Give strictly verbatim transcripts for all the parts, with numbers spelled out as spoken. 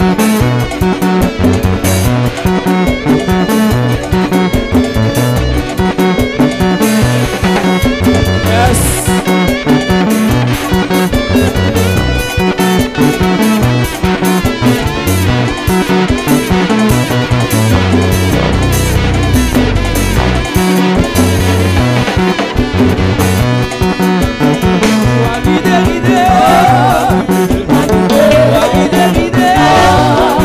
Walide,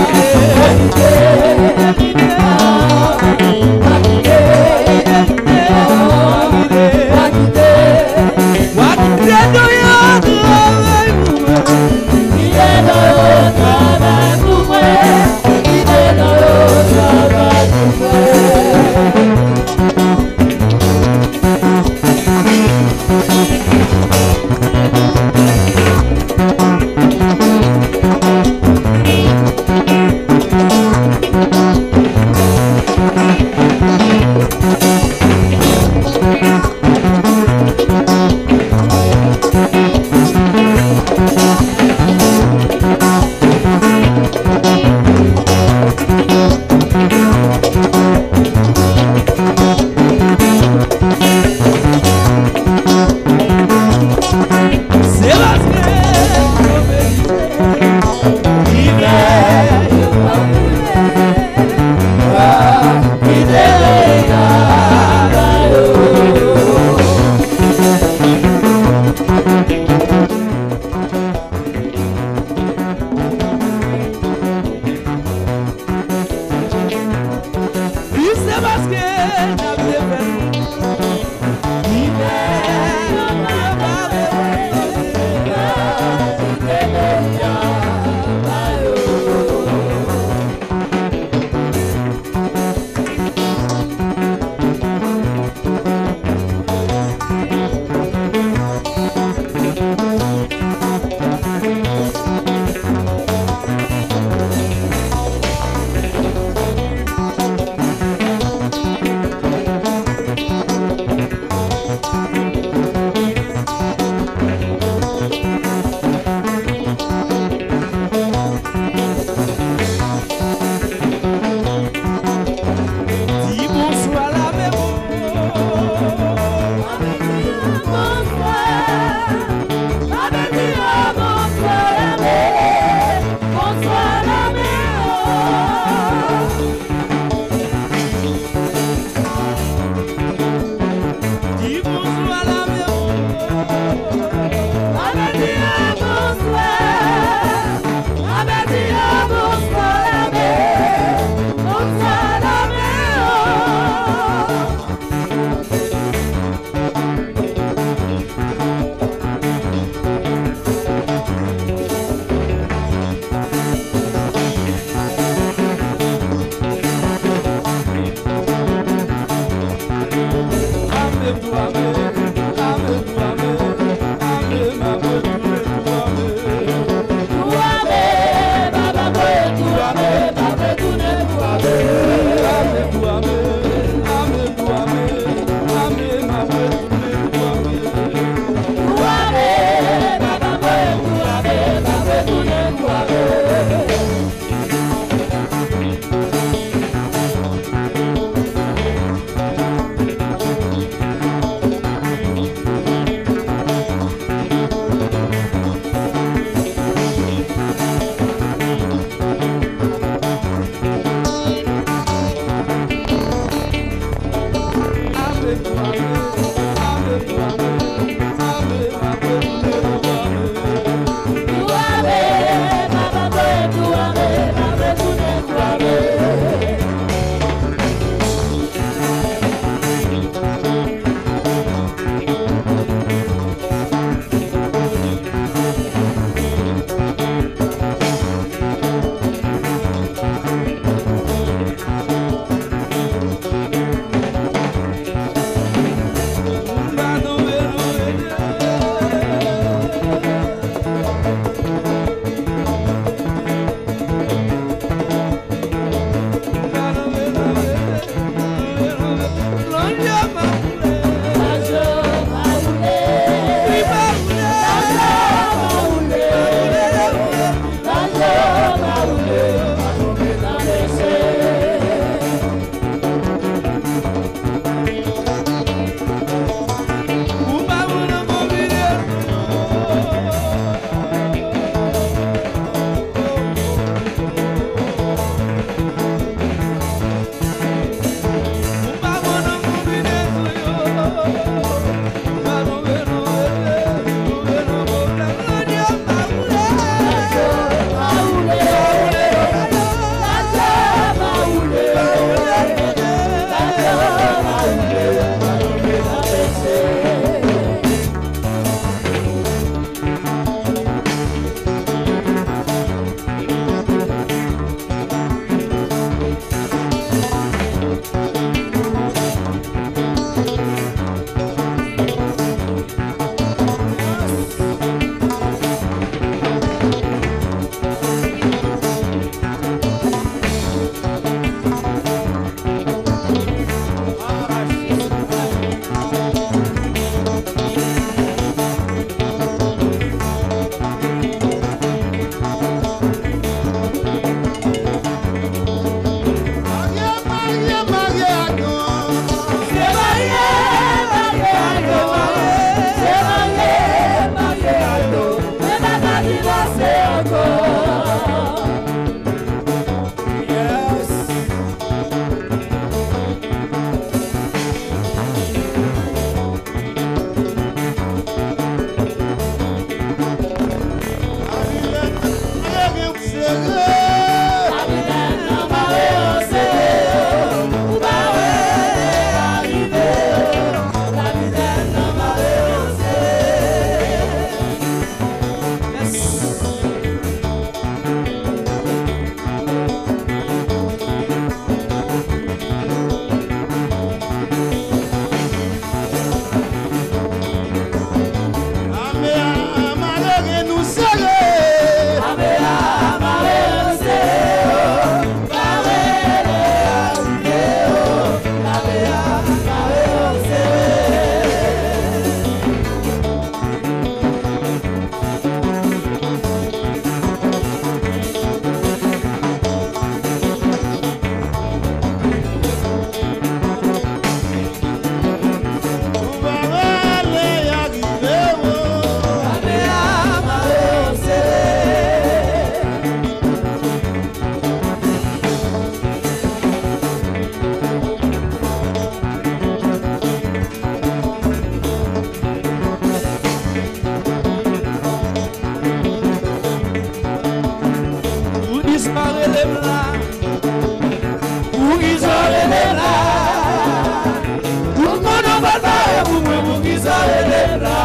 relève là. Pour qui ça relève là. Pour qu'on en va pas, pour moi, pour qui ça relève là.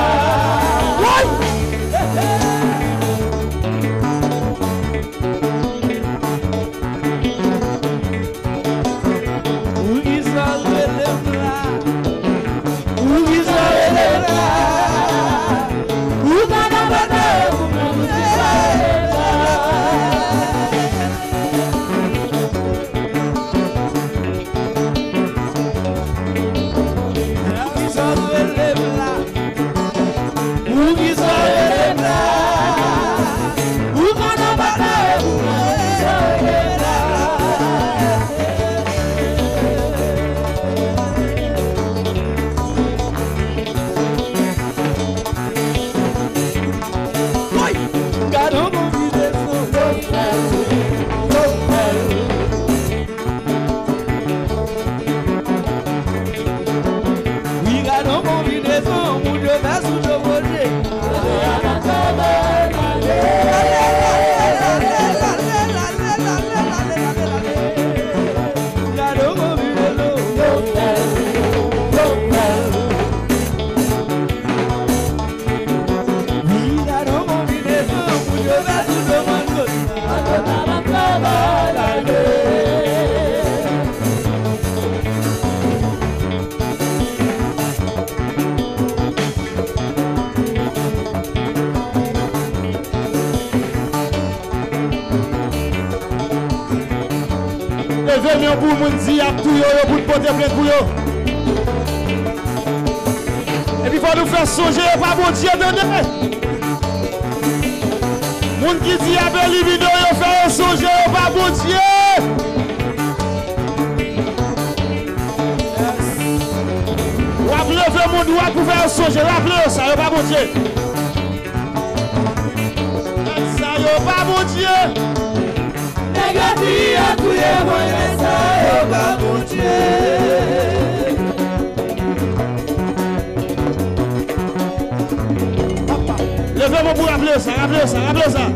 Pour qui ça relève là. Pour qui ça relève là. Pour qu'on en va pas, pour moi, pour qui ça relève là. Venez pour moun di ap tout yo pour porter plainte pour yo. Et puis faut nous faire songer pas bon Dieu donné. Moun qui dit a bel vidéo yo faire songer pas bon Dieu. Ou ap lever mon doigt pour faire songer, rappelez ça yo pas bon Dieu. Ça yo pas bon Dieu. Negative, a tuye mwenye sa yo ba mounche. Levez mon pour rappeler ça, rappelez ça, rappelez ça.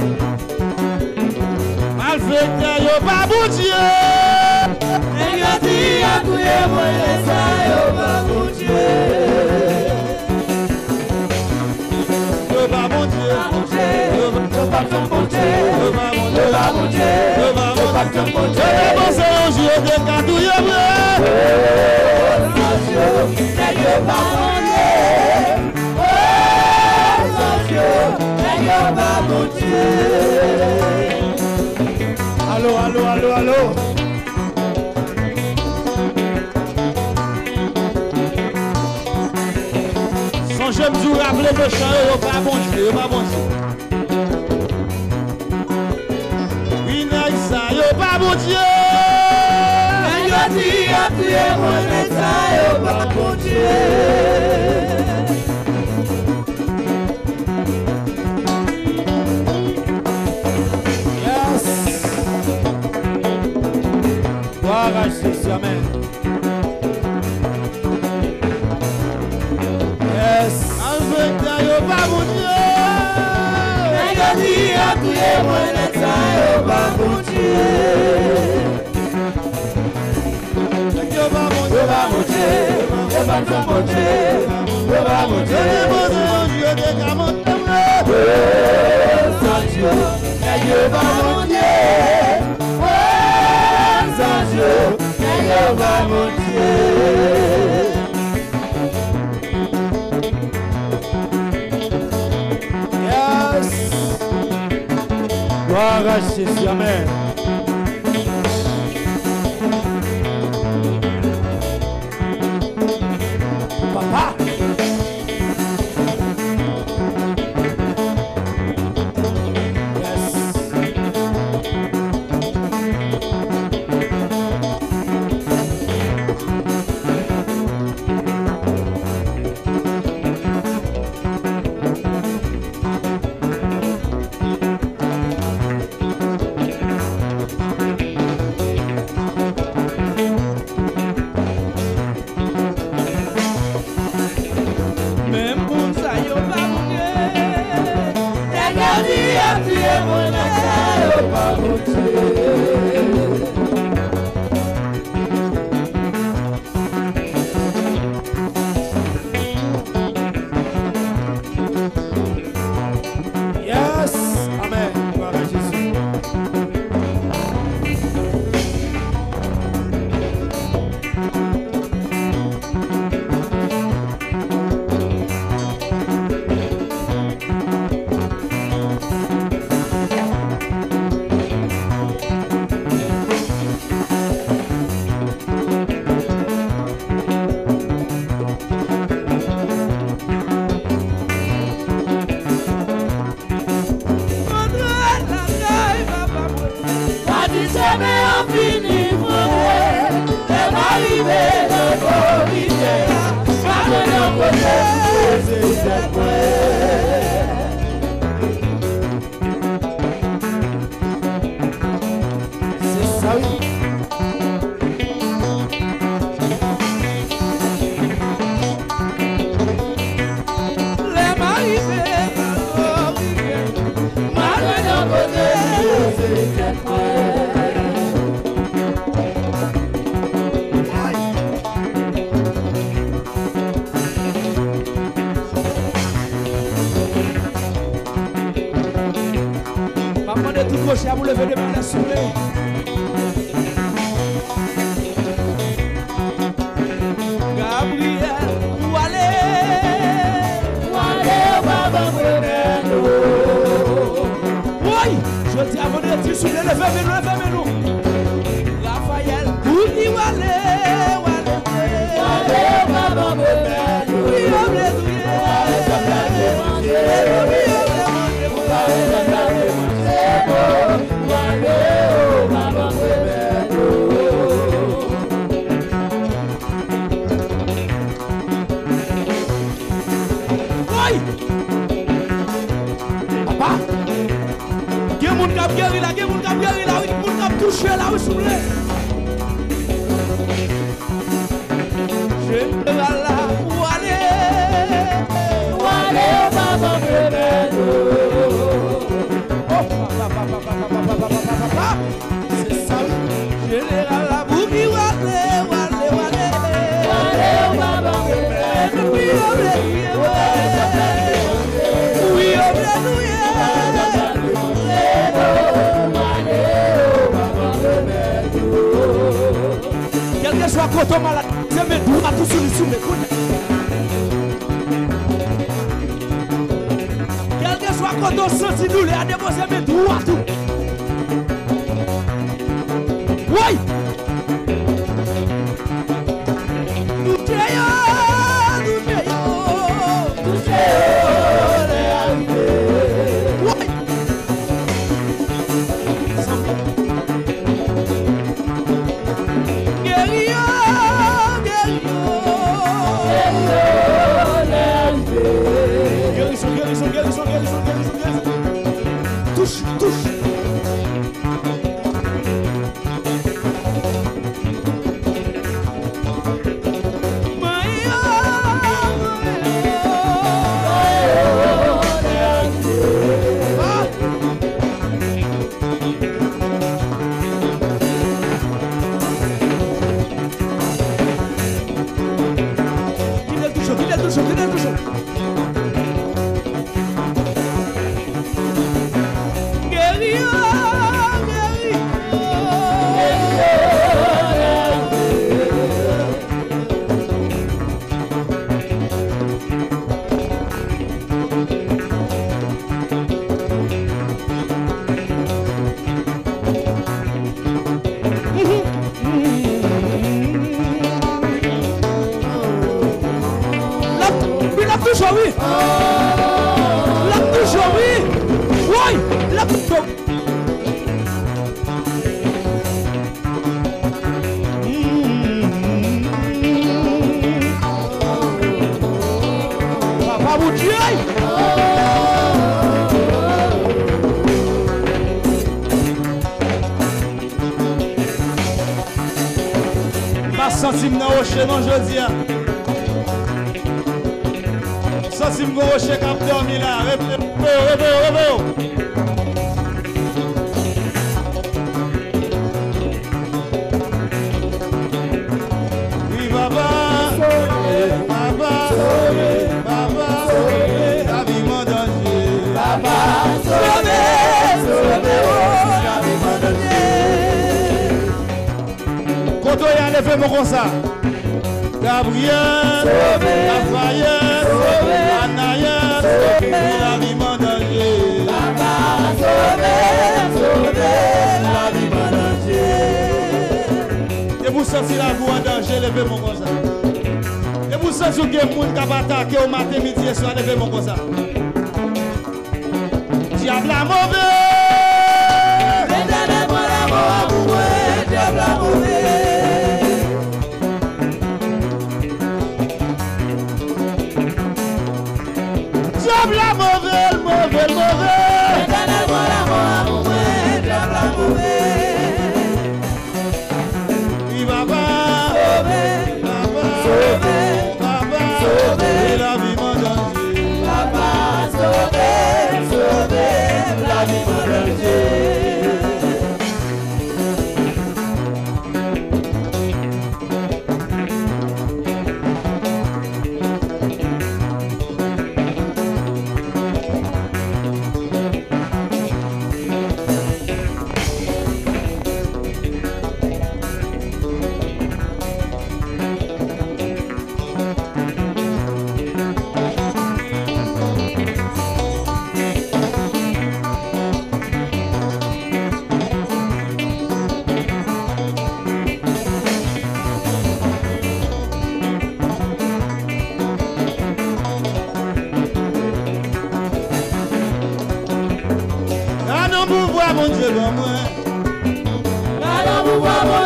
Malfaiteur yo ba mounche. Negative, a tuye mwenye sa yo ba mounche. Yo ba mounche. Yo ba mounche. Yo ba mounche. Você hoje eu tenho que atuar bem. Alô, alô, alô, alô. Sans jamais vous rappeler le chant, il pas bon Dieu, il pas bon Dieu. Yo pas bon Dieu. Yo di a tuye mwenye sa yo ba bon Dieu. Yes. Gloire à Jésus, amen. Yes. Avec yo pas bon Dieu. Yo di a tuye mwenye sa yo ba bon Dieu. Yo ba monter, yo ba monter, yo ba monter, yo ba monter, yo de monter, Sancho, yo ba monter, Sancho, yo ba monter. Yes. Gloire à Jésus, amen. jamais en fini vrai. Elle va arriver dans vos rivières. Maintenant, c'est cette c'est ça, oui. Les marivés, maintenant, c'est cette tout gauche à vous lever de main la soleil. Gabriel, où aller? Où aller, Baba Breno? Oui, je dis à mon étude, sous les levez, mais nous, levez, mais nous. Raphaël, où y aller? Où aller? Où aller, Baba Breno? Oui, on blé, oui, papa, il y a mon cap guéri là, il y a mon cap guéri là, il y a mon cap touché là, oui, s'il vous plaît. Je ne vais là, où aller? Où aller, papa, c'est ça, général la bougie, où aller, où aller, où aller? Où aller, papa, oui, on est oui, on est quel que soit quand on malade, c'est mes doigts à tout sur les sous mes coudes. Quel que soit quand on sentit nous les à déposer mes doigts à tout. Oui! Nous t'ayons, nous t'ayons, nous t'ayons les arrivés. Oui! Guerrier, guerrier, les arrivés. Guérison, guérison, guérison, guérison, guérison, guérison. Touche, touche. Oui. La touche, oui. Oui, la touche. Papa vous dit. Pas sentiment au chez non je dis. Si je vais chez Cap dormi là, repos, repos, repos. Oui, papa, papa, papa, la vie m'en danger. Papa, sauvez, sauvez, la vie m'en danger. Quand on y a levé mon comme ça, Gabriel, Raphaël, Anaya, la vie m'en danger. Papa, sauvez, sauvez, la vie m'en danger. Et vous sentez la vie en danger, levez mon comme ça. Et vous sentez que les gens qui ont attaqué au matin, midi et soir, levez mon comme ça. Diable la mauvais.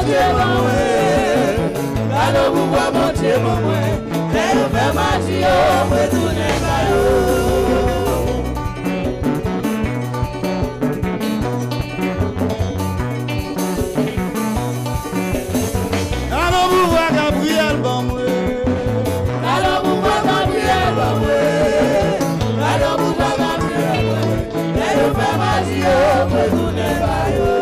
Dieu, mon Gado pouvoir, mon Dieu, mon moi. Et nous fait marcher, on peut tourner par Gado pouvoir, Gabriel, bon moi. Gado pouvoir, Gabriel, bon moi. Gado pouvoir, Gabriel, bon moi. Et nous fait marcher, on peut tourner par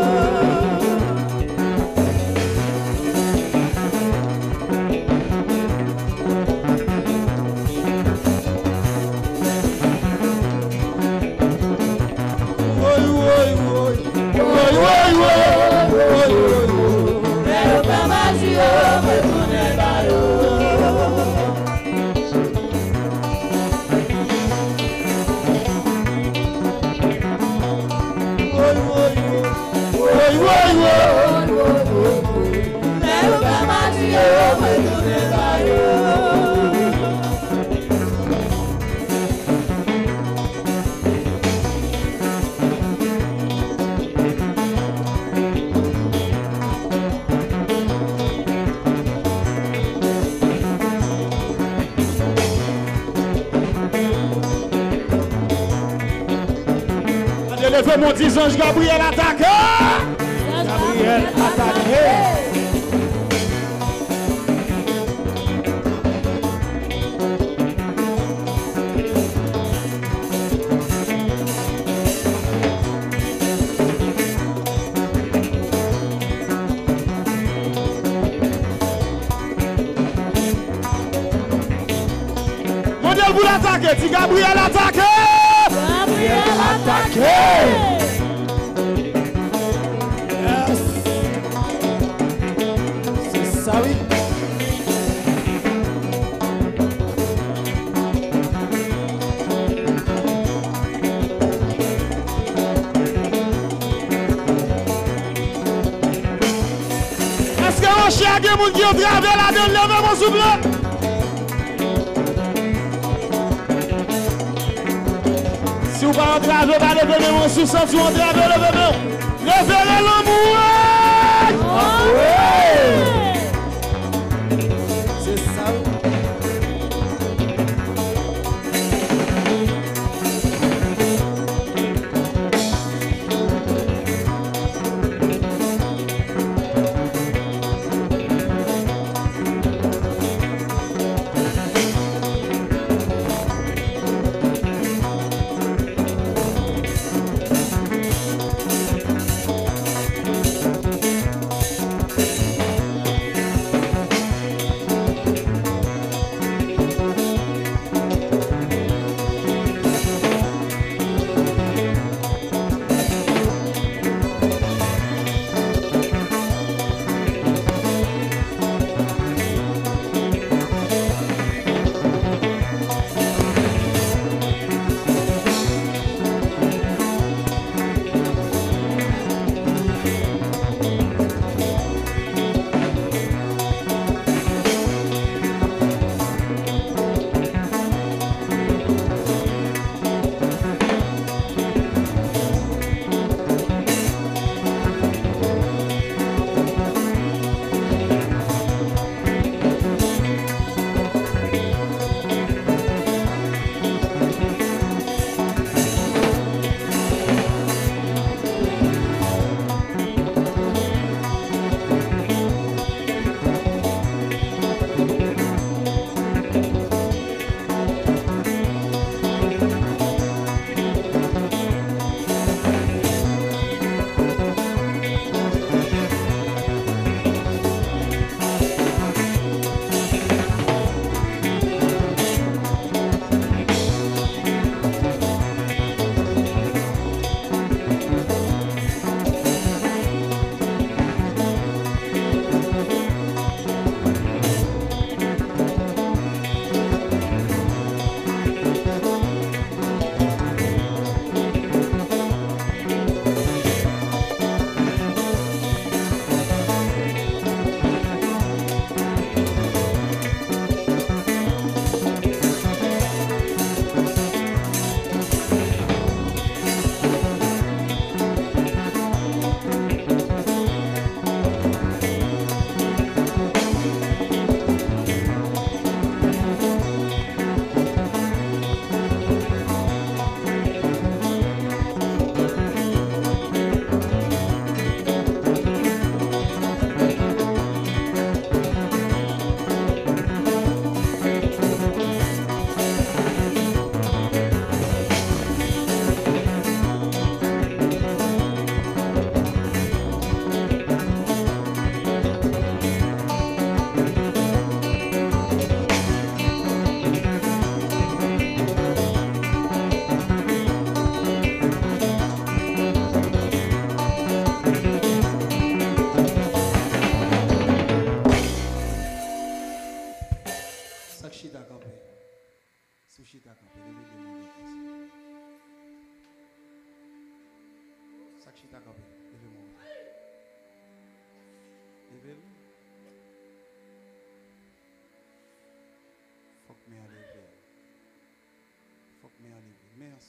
Levez mon petit ange Gabriel attaqué. Gabriel attaqué. Modèle pour l'attaquer, si Gabriel attaqué. Gabriel attaqué. Yes. C'est ça, oui. Est-ce que mon chien a des gens qui ont travaillé là-dedans? Levez mon souffle. Si vous pas entrer avec le bébé, mon sous si vous entrez avec le bébé, référez l'amour. C'est ça.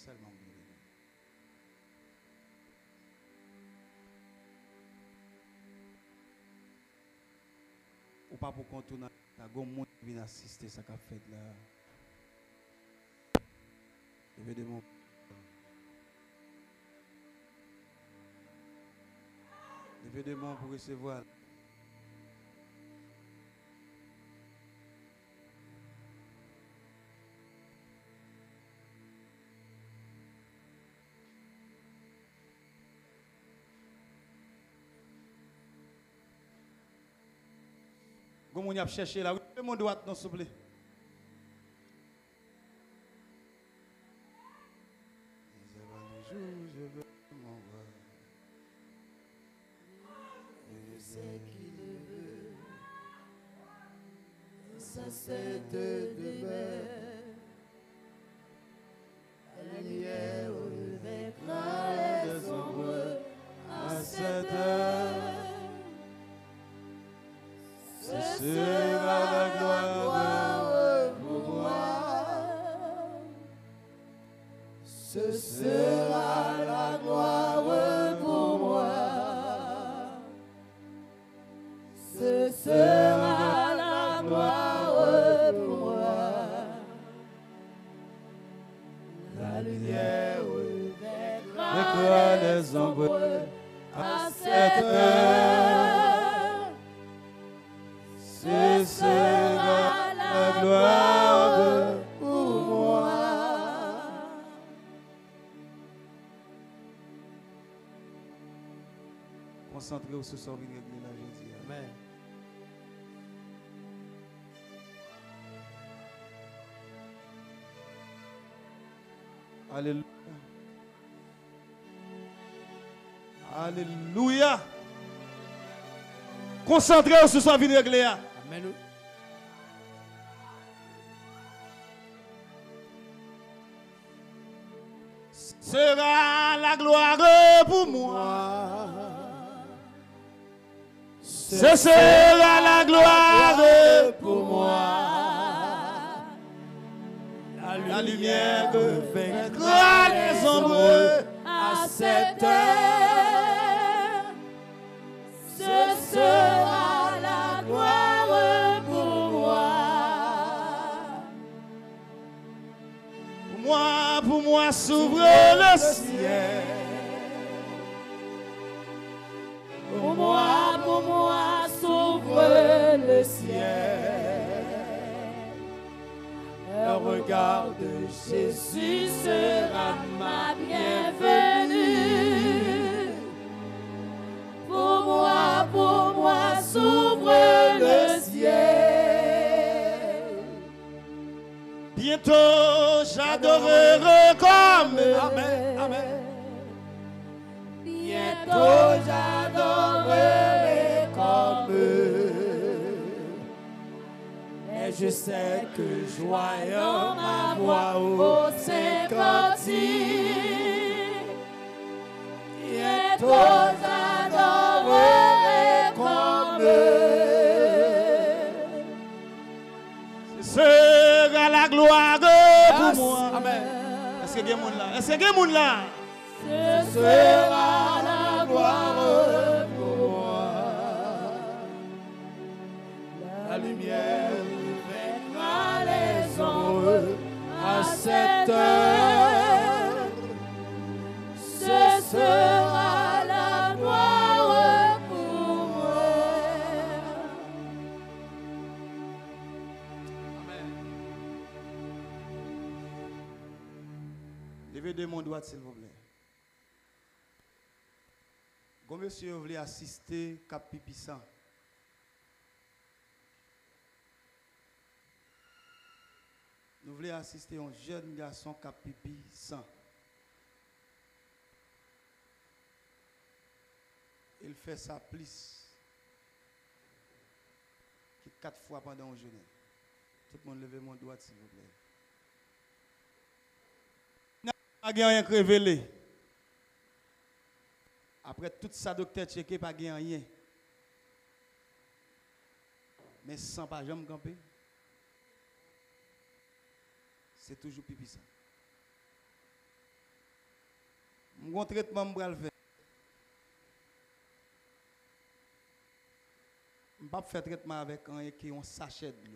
seulement oublier. Ou pas pour contourner, il y a des gens qui viennent assister à ce qu'a fait là. Levez des mains. Levez des mains pour recevoir. Comment on a cherché là? Oui, mon droit, non, s'il vous plaît. Je veux mon roi. Je sais qu'il veut. Ça c'est de demain. La lumière vaincra les ombres à cette heure. Ce sera la gloire pour moi. Ce sera la gloire pour moi. Ce sera la gloire pour moi. La lumière vaincra les ombres à cette heure. Ce sera la gloire pour moi. Concentrez-vous sur ce soir, venez régler la jeudi. Amen. Alléluia. Alléluia. Concentrez-vous sur ce soir, venez régler. Amen. Sera la gloire pour moi. Ce sera la gloire pour moi. La lumière vaincra les ombres à cette heure. Ce sera la gloire pour moi. Pour moi, pour moi, s'ouvre le ciel. Pour moi, pour moi, s'ouvre le ciel. Le regard de Jésus sera ma bienvenue. Pour moi, pour moi, s'ouvre le ciel. Bientôt, j'adorerai comme Amen, Amen. Bientôt, j'adorerai comme eux. Et je sais que joyeux ma voix au Saint-Cantique. Bientôt, j'adorerai comme eux. Ce sera la gloire pour moi. Amen. Est-ce que il y a des gens là? Est-ce qu'il y a des gens là? Ce sera la gloire pour moi. La lumière vaincra les ombres à cette heure. Ce sera la gloire pour moi. Amen. Levez de mon doigt, s'il vous plaît. Quand monsieur voulait assister Cap Pipissan, nous voulons assister un jeune garçon Cap Pipissan. Il fait ça plus que quatre fois pendant une journée. Tout le monde levez mon doigt, s'il vous plaît. Il n'y a rien révélé. Après tout ça, docteur checké, pas gagné rien. Mais sans pas jamais camper, c'est toujours pipi ça. Mon traitement me le faire. Je ne vais pas faire traitement avec un qui ont sachet de l'eau.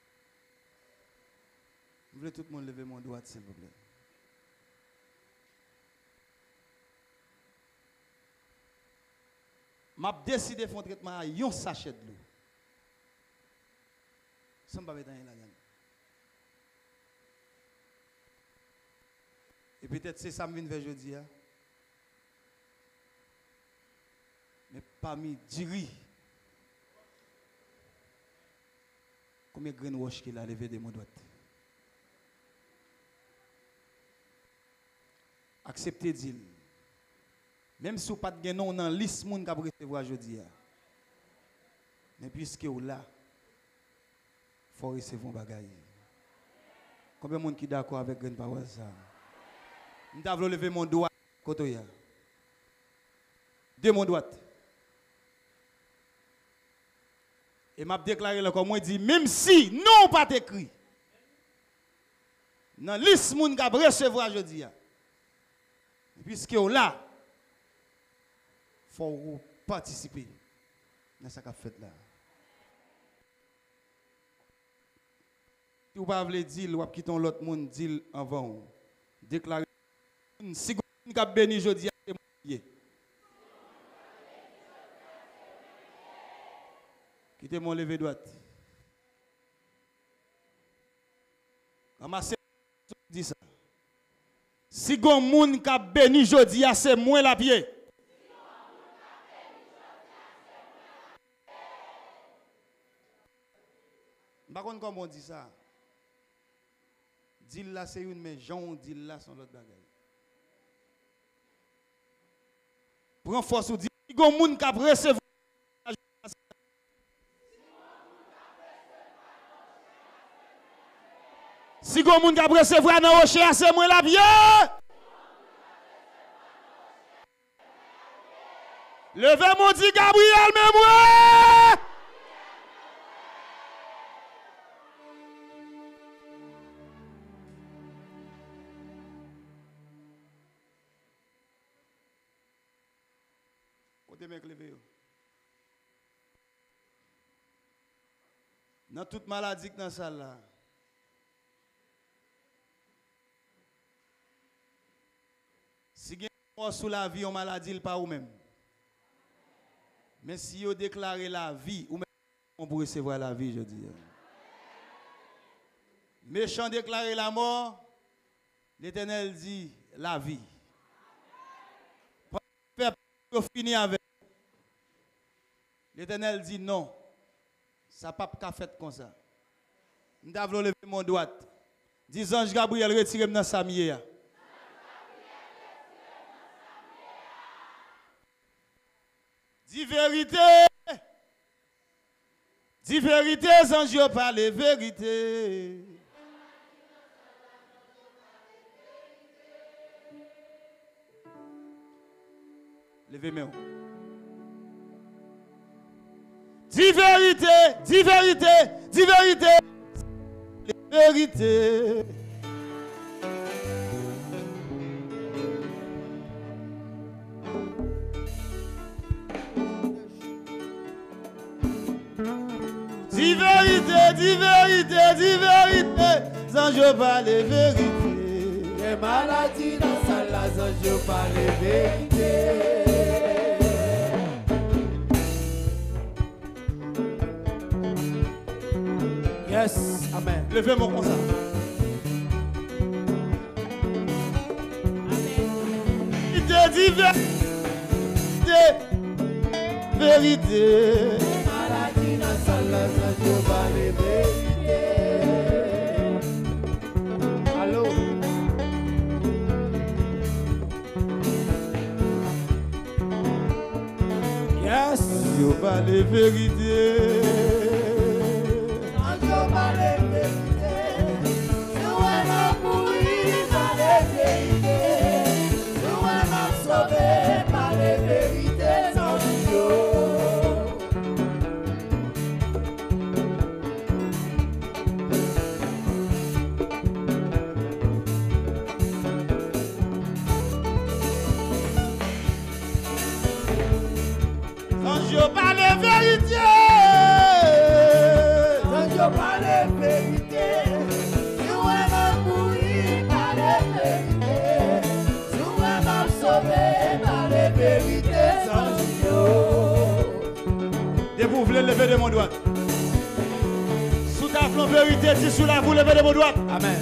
Je veux tout le monde lever mon doigt, s'il vous plaît. Je décidé de faire un traitement avec un sachet de l'eau. Ça ne va pas mettre dans la gamme. Et peut-être c'est ça que je viens de faire aujourd'hui. Mais parmi dix combien de graines de roche qu'il a levé de mon doigt? Acceptez d'il. Même si vous n'avez pas de nom dans la liste de gens qui recevoir aujourd'hui. Mais puisque vous là, il faut recevoir un bagage. Combien de gens qui sont d'accord avec graines paroles ça? Je vais lever mon doigt. Côté. De mon doigt. Et m'a déclaré le comme moi dit même si non pas écrit dans liste moun qui recevoir aujourd'hui puisque là faut participer dans ce qu'a fait là. Si vous pas voulez dire ou quitter l'autre monde dire avant déclarer si vous avez béni aujourd'hui c'est moi. Quittez mon lever droite. Ramassez dit ça. Si gon moun ka béni jodi a c'est moi la pied. Par contre comment on dit ça? Dit là c'est une mais Jean dit là son l'autre bagaille. Prends force ou dit si gon moun ka recevoir si vous avez recevoir dans le rocher, c'est moi la bien. Levez mon dit Gabriel, mais moi. Côté mec levé. Dans toute maladie dans la salle là. Si vous avez sous la vie, on maladie, il pas ou même. Mais si vous déclarez la vie, ou même on peut recevoir la vie, je dis. Méchant déclarer la mort, l'Éternel dit la vie. Pour finir avec. L'Éternel dit non. Ça n'a pas qu'à faire comme ça. Je vais lever mon doigt. Dis ange Gabriel, retirez-moi dans sa mienne. Dis vérité. Dis vérité, sans Dieu parler vérité. Levez-moi. Dis vérité, dis vérité, dis vérité. Vérité. Dis vérité, dis vérité, dis vérité, sans je parle vérité. Les maladies dans sa la sans je parle vérité. Yes, amen. Levez mon comme ça. Amen. Dis vérité, vérité. Allô? Yes. Dieu parle vérité. Dieu parle vérité. C'est un homme pourri par les vérités. C'est un homme sauvé par les vérités sans Dieu. parler vérité. Si on m'a mouru, parler vérité. Si on m'a sauvé, parler vérité sans yo. Et vous voulez lever de mon doigt. Sous ta flanc vérité, si sous la vous levez de mon doigt. Amen.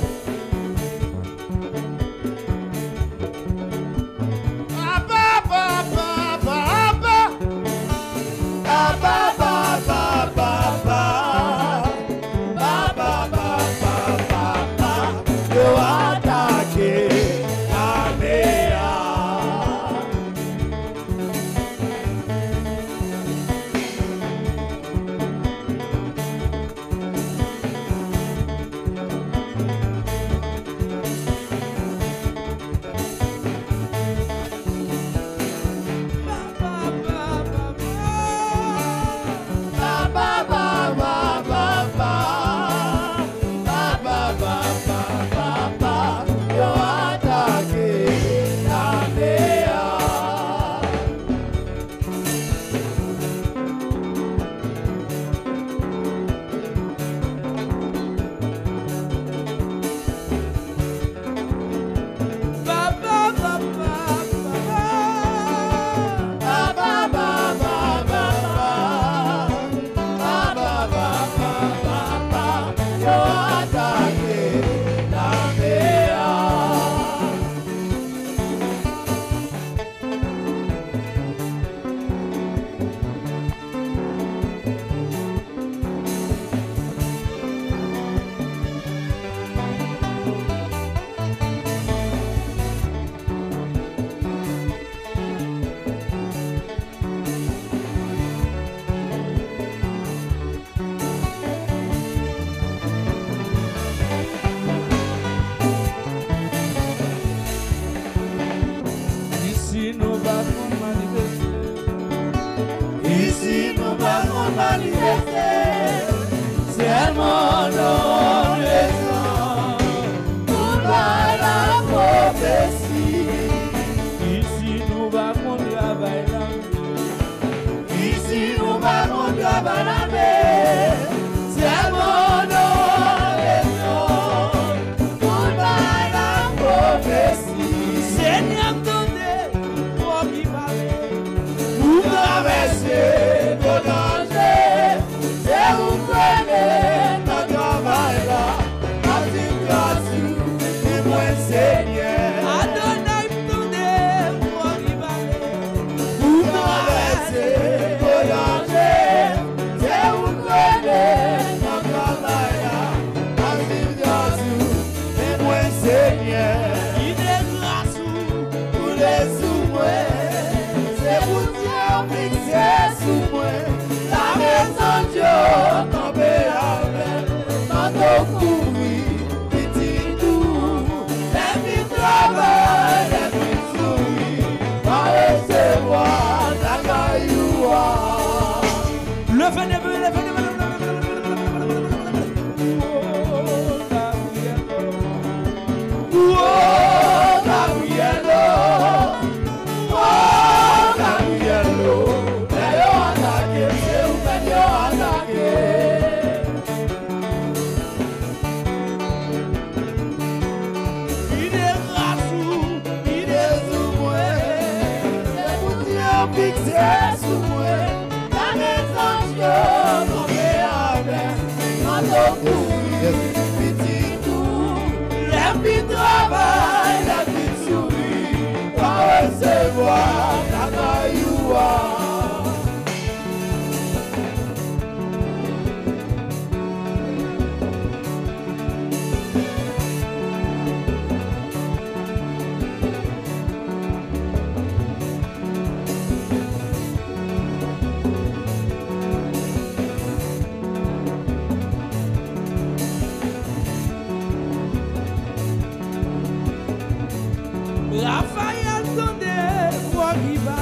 Raphaël, attendez, moi qui va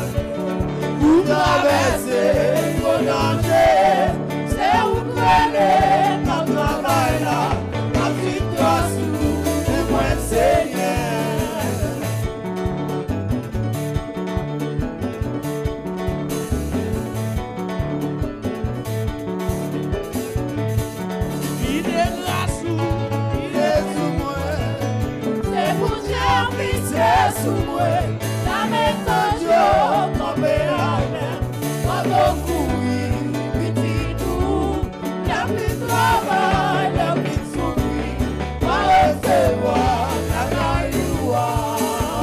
la maison Dieu, tombé à même, pas beaucoup, petit tout, la plus travail, la plus souris, pas recevoir, la cailloua.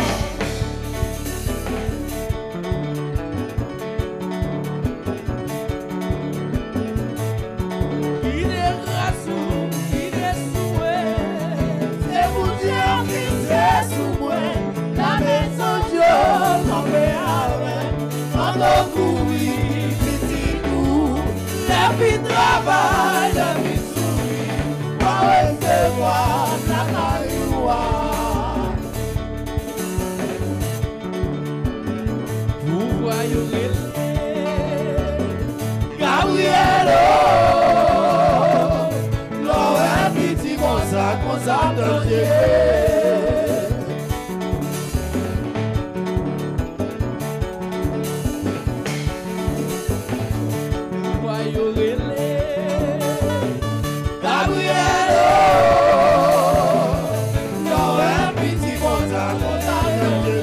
Il est rassou, il est souhait, c'est vous dire qu'il est sous moi, la maison Dieu, tombé à même, pas beaucoup, petit tout, la vie travail, la vie souris, pas recevoir, la cailloua. Vous voyez Gabriel, l'aurait petit comme ça, comme ça de Dieu. Vous voyez Gabriel, l'aurait petit comme ça, comme ça de Dieu.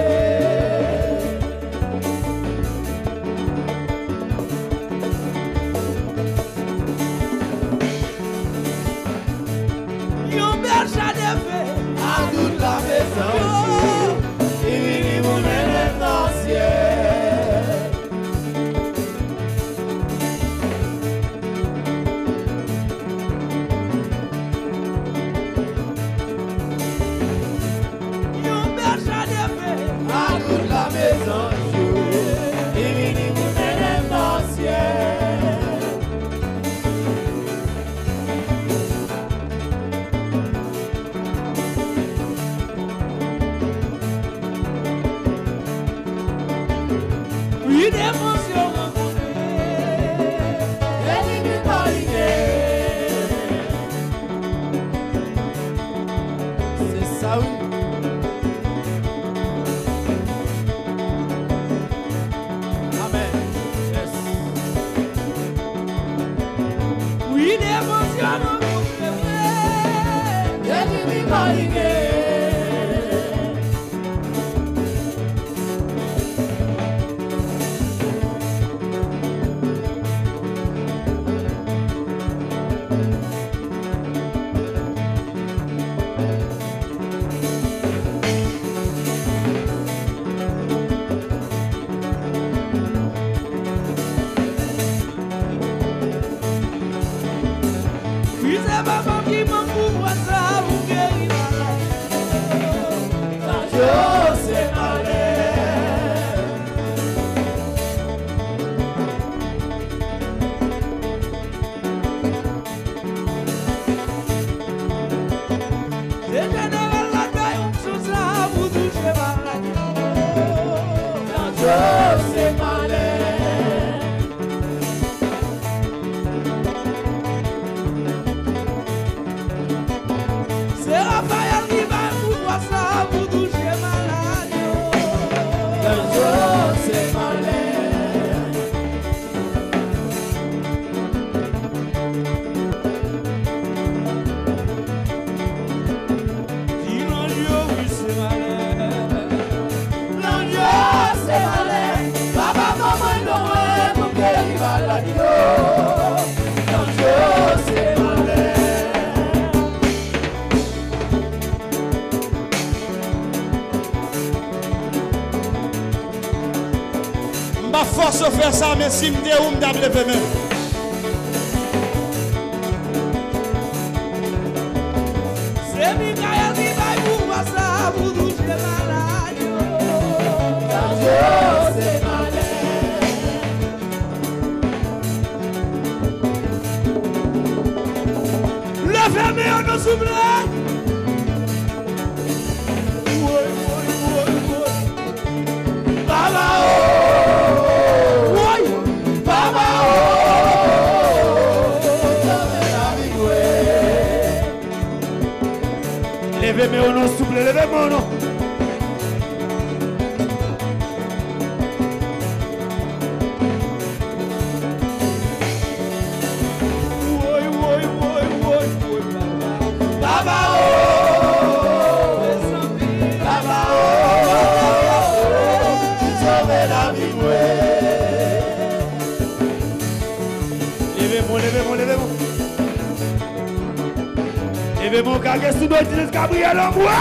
Yon berge à défait à toute la maison, il vous mène dans le ciel. Yon berge à défait à toute la maison, il vous mène dans le ciel. Une émotion rencontrée, elle est mariée. C'est ça, oui. Amen. Yes. Une émotion rencontrée, elle est mariée. Puis c'est maman qui m'en couvre ça, vous guérit malade. Dieu c'est malade. C'est général la caille, on se ça, vous touchez malade. Dieu c'est malade. C'est Raphaël qui va vous voir ça, vous touchez malade. Dieu c'est malade. Dis non Dieu, oui c'est malade. Non Dieu c'est malade. Papa comment il aurait pour qu'il malade. Non Dieu c'est malade. Ma force de faire ça, mais si je me d'able lever même. C'est Michael qui va vous voir ça, vous touchez malade. Dieu c'est malade. Levez-moi en nous souffle. Oui, oui, oui, oui. Baba oh. Oui, Baba oh. Levez-moi en nous souffle, levez-moi en nous. Baba oh, Baba oh. Levez-moi, levez-moi, levez-moi. Levez-moi, car sous notre Jésus Gabriel en moi.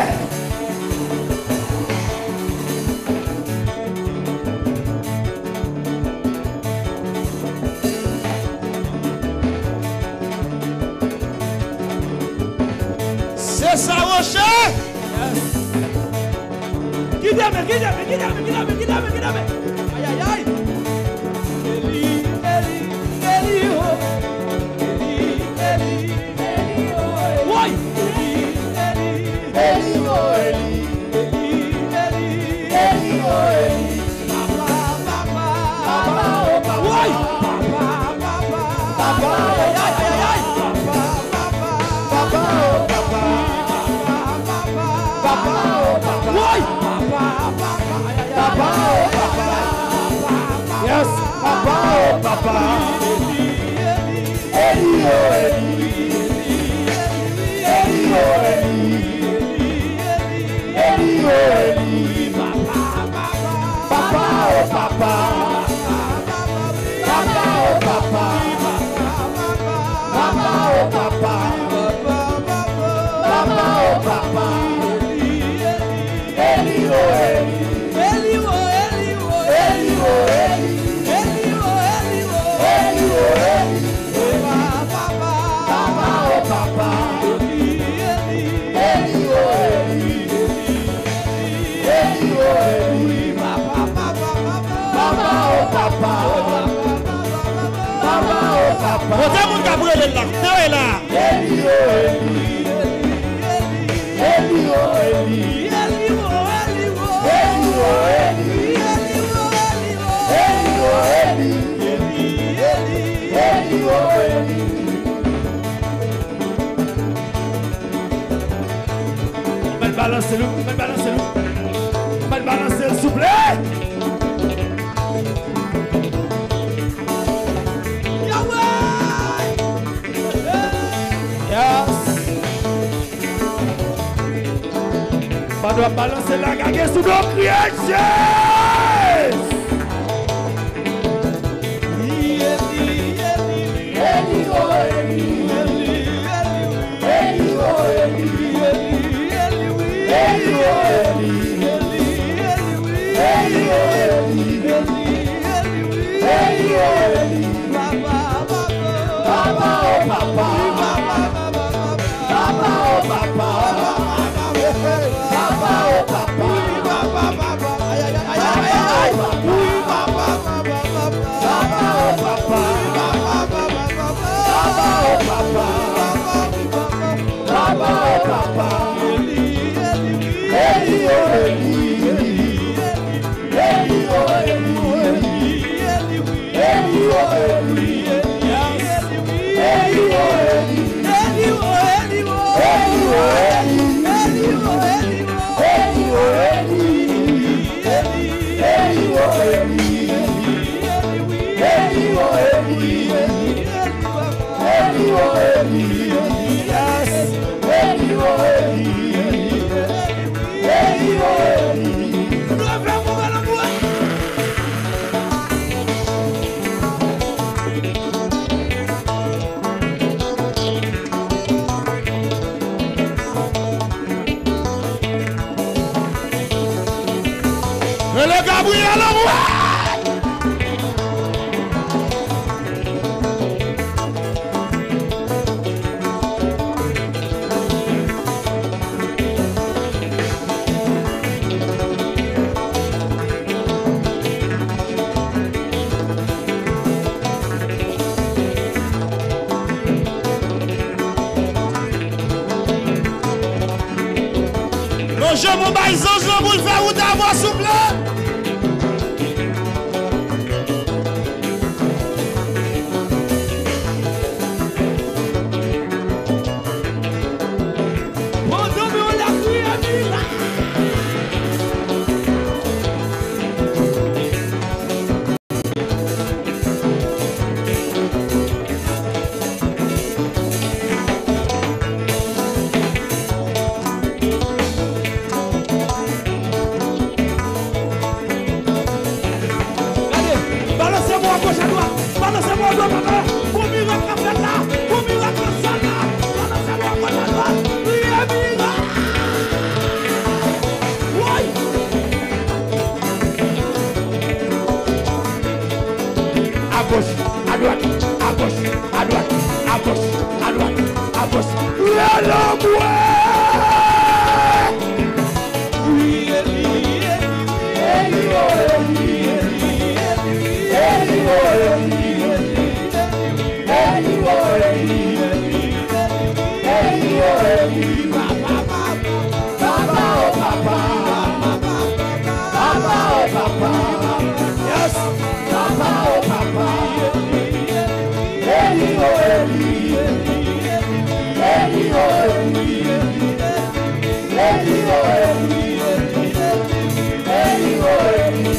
C'est ça, Rocher. Qui dame, qui dame, qui dame, qui dame, qui dame, qui dame. Aïe, aïe, aïe. Eli, Eli, Eli, oh. Eli, Eli, Eli, oh. Oui. Eli, Eli, Eli, oh. Eli, Eli, Eli, oh. Eli. Papa, papa, papa, oh, papa. Oui. Papa, papa, papa, aïe, aïe, aïe, aïe. Papa, papa, papa, oh, papa. Papa, papa, oh, papa. Oui. Papa, papa, papa, oh, papa. Yes, papa, oh, papa. Eli, oh, Eli. Eli, oh, Eli. Eli, oh, Eli. Papa, papa, oh, papa. Papa, oh, papa. Papa, oh, papa. Papa, oh, papa. Eli, oh, Eli. Eli, oh, Eli, oh, Eli, oh, Eli. Eli, oh, Eli, oh, Eli, oh, Eli. Papa, papa, oh, papa. Eli, oh, Eli. Eli, oh, Eli. Papa, papa, papa, oh, papa. Papa, oh, papa. Vous mon Gabriel là, c'est là. Eli, oh, Eli. Eli, oh, Eli. Eli, oh, Eli, oh. Eli, oh, Eli. Eli, oh, Eli. Eli, oh, Eli. On va le balancer, on va le balancer, on va le balancer, s'il vous plaît. On doit balancer la gague sous nos criages. Eli, oh, Eli. Eli, oh, Eli. Eli, oh, Eli. Eli, oh, Eli. Eli, oh, Eli. Papa, oh, papa. Papa, oh, papa. Papa, oh, papa. Aïe, aïe, aïe, aïe, aïe. Papa, oh, papa. Papa, oh, papa. Papa, oh, papa. Eli, oh, Eli. Eli, oh, Eli. Eli, oh, Eli. Eli, oh, Eli. Eli, oh, Eli. Eli, oh, Eli. Eli, oh, Eli. Eli, oh, Eli. Eli, oh, Eli. Eli, oh, Eli. Eli, oh, Eli. Yes. Eli, oh, Eli. Eli, oh, Eli. Le Gabriel en moi. Je mon baïson, je vous le fais ou d'avoir souple. Balancez-moi à gauche à droite. Balancez-moi à droite à droite. droite, à gauche, à droite, à gauche, à droite, à gauche. Le l'envoie. Oui, Eli, Eli, Eli, Eli, Eli, Eli, Eli, Eli, papa, papa, oh papa, papa, oh papa, yes, papa, oh papa, Eli, oh Eli, Eli, oh Eli, Eli, oh Eli, Eli, oh Eli.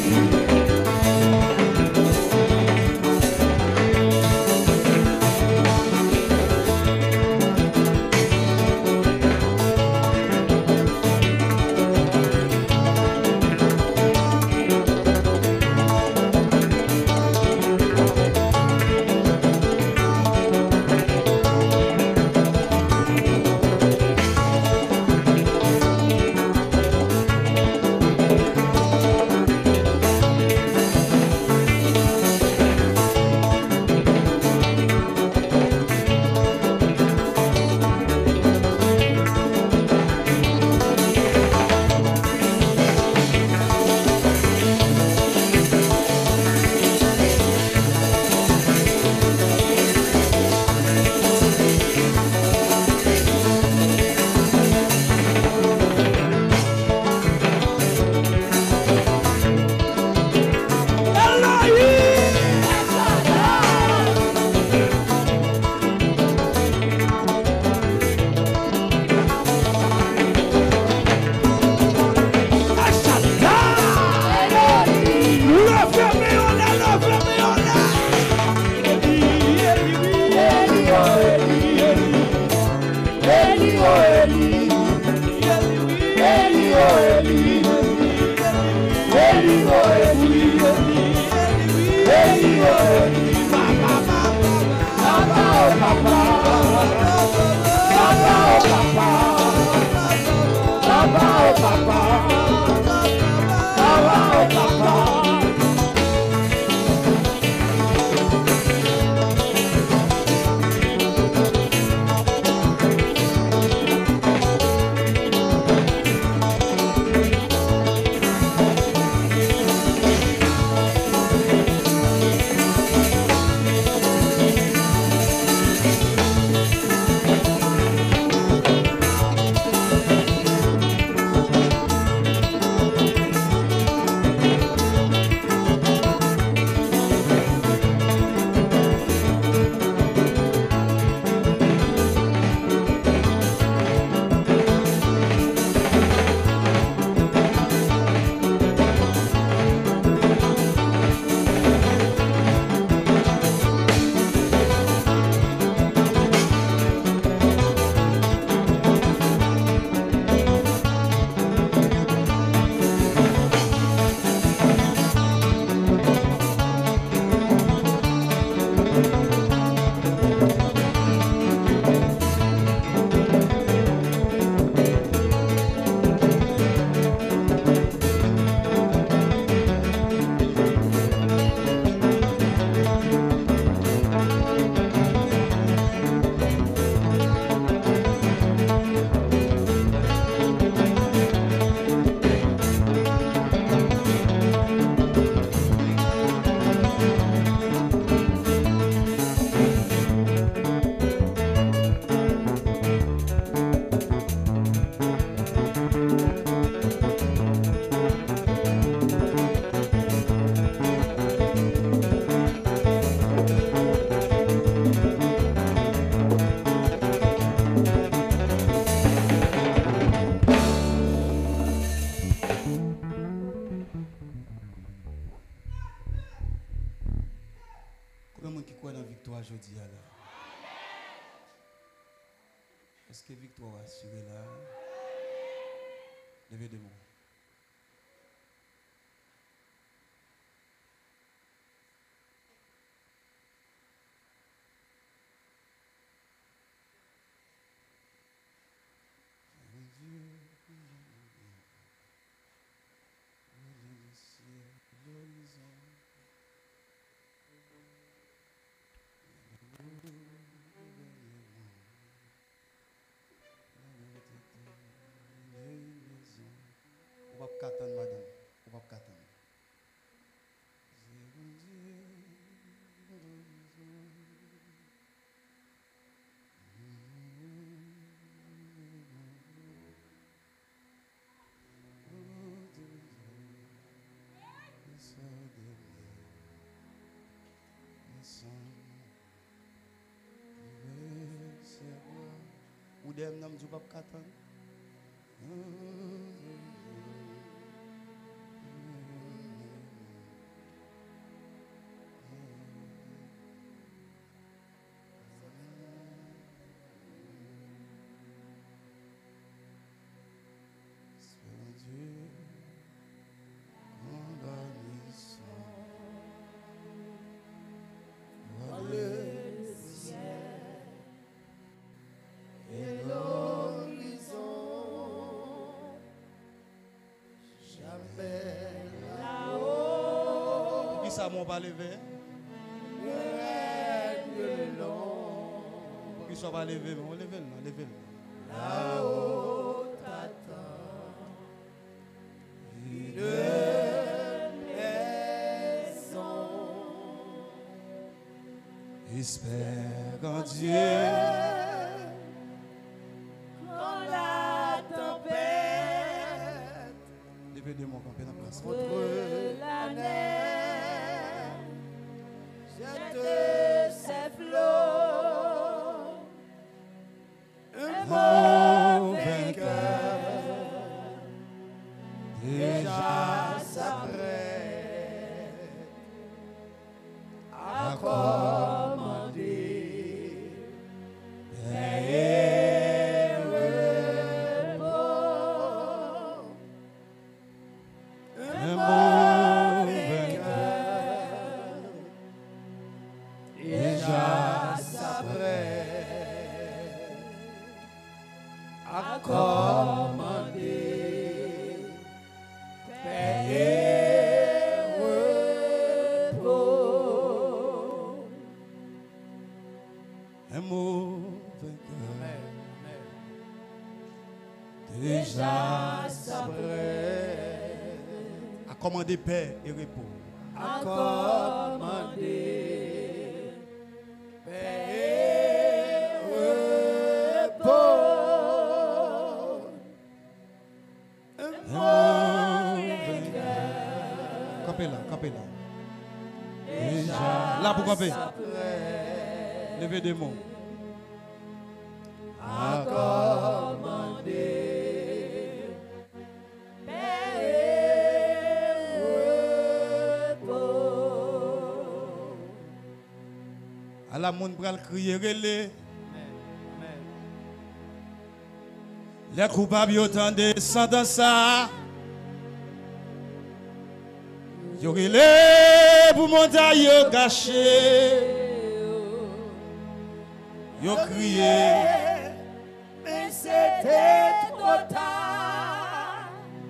jeudi là. Est-ce que victoire assurée là? Levez de moi. boudem nan m'dou pas katan. Ça m'ont pas levé. Qui soit pas levé, mais on lève là, lève là. Là-haut t'attend une maison. Espère qu'en Dieu, quand la tempête, levez de mon campé dans la place. Contre la neige. De ces flots, un bon vainqueur déjà s'apprête à commander paix et repos. Un bon vainqueur déjà s'apprête à commander paix et repos. Un mot vainqueur déjà s'apprête à commander paix et repos. À commander Capella, capella. Là pour camper. Levez des mots. À commander paix et repos. À la monde pral crier relais. Les coupables y entendent sans dans ça. Yo relé pour montagne caché. Yo crié, mais c'était trop tard.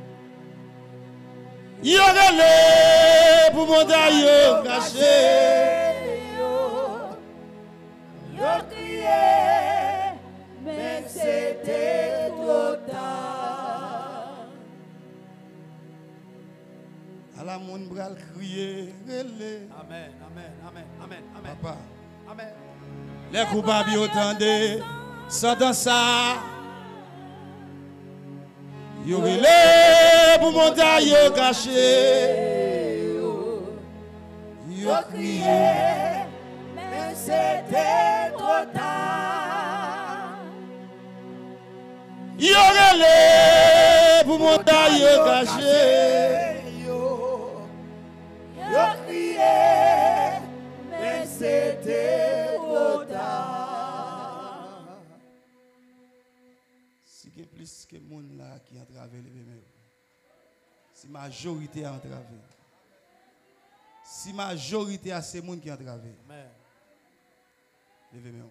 Yo relé pour montagne caché. Yo crié, mais c'était trop tard. À la monde bral crier, relé. Amen, amen, amen, amen, amen. Papa. Amen. Les coupables y entendent sans dans ça. Yo relé pour montagne caché. Yo crié, mais c'était trop tard. Yo relé pour montagne caché. Yo crié, mais c'était trop tard. Si il y a plus que monde là qui a entravé les bébés, si majorité a entravé, si majorité a ces monde qui a entravé, les bébés.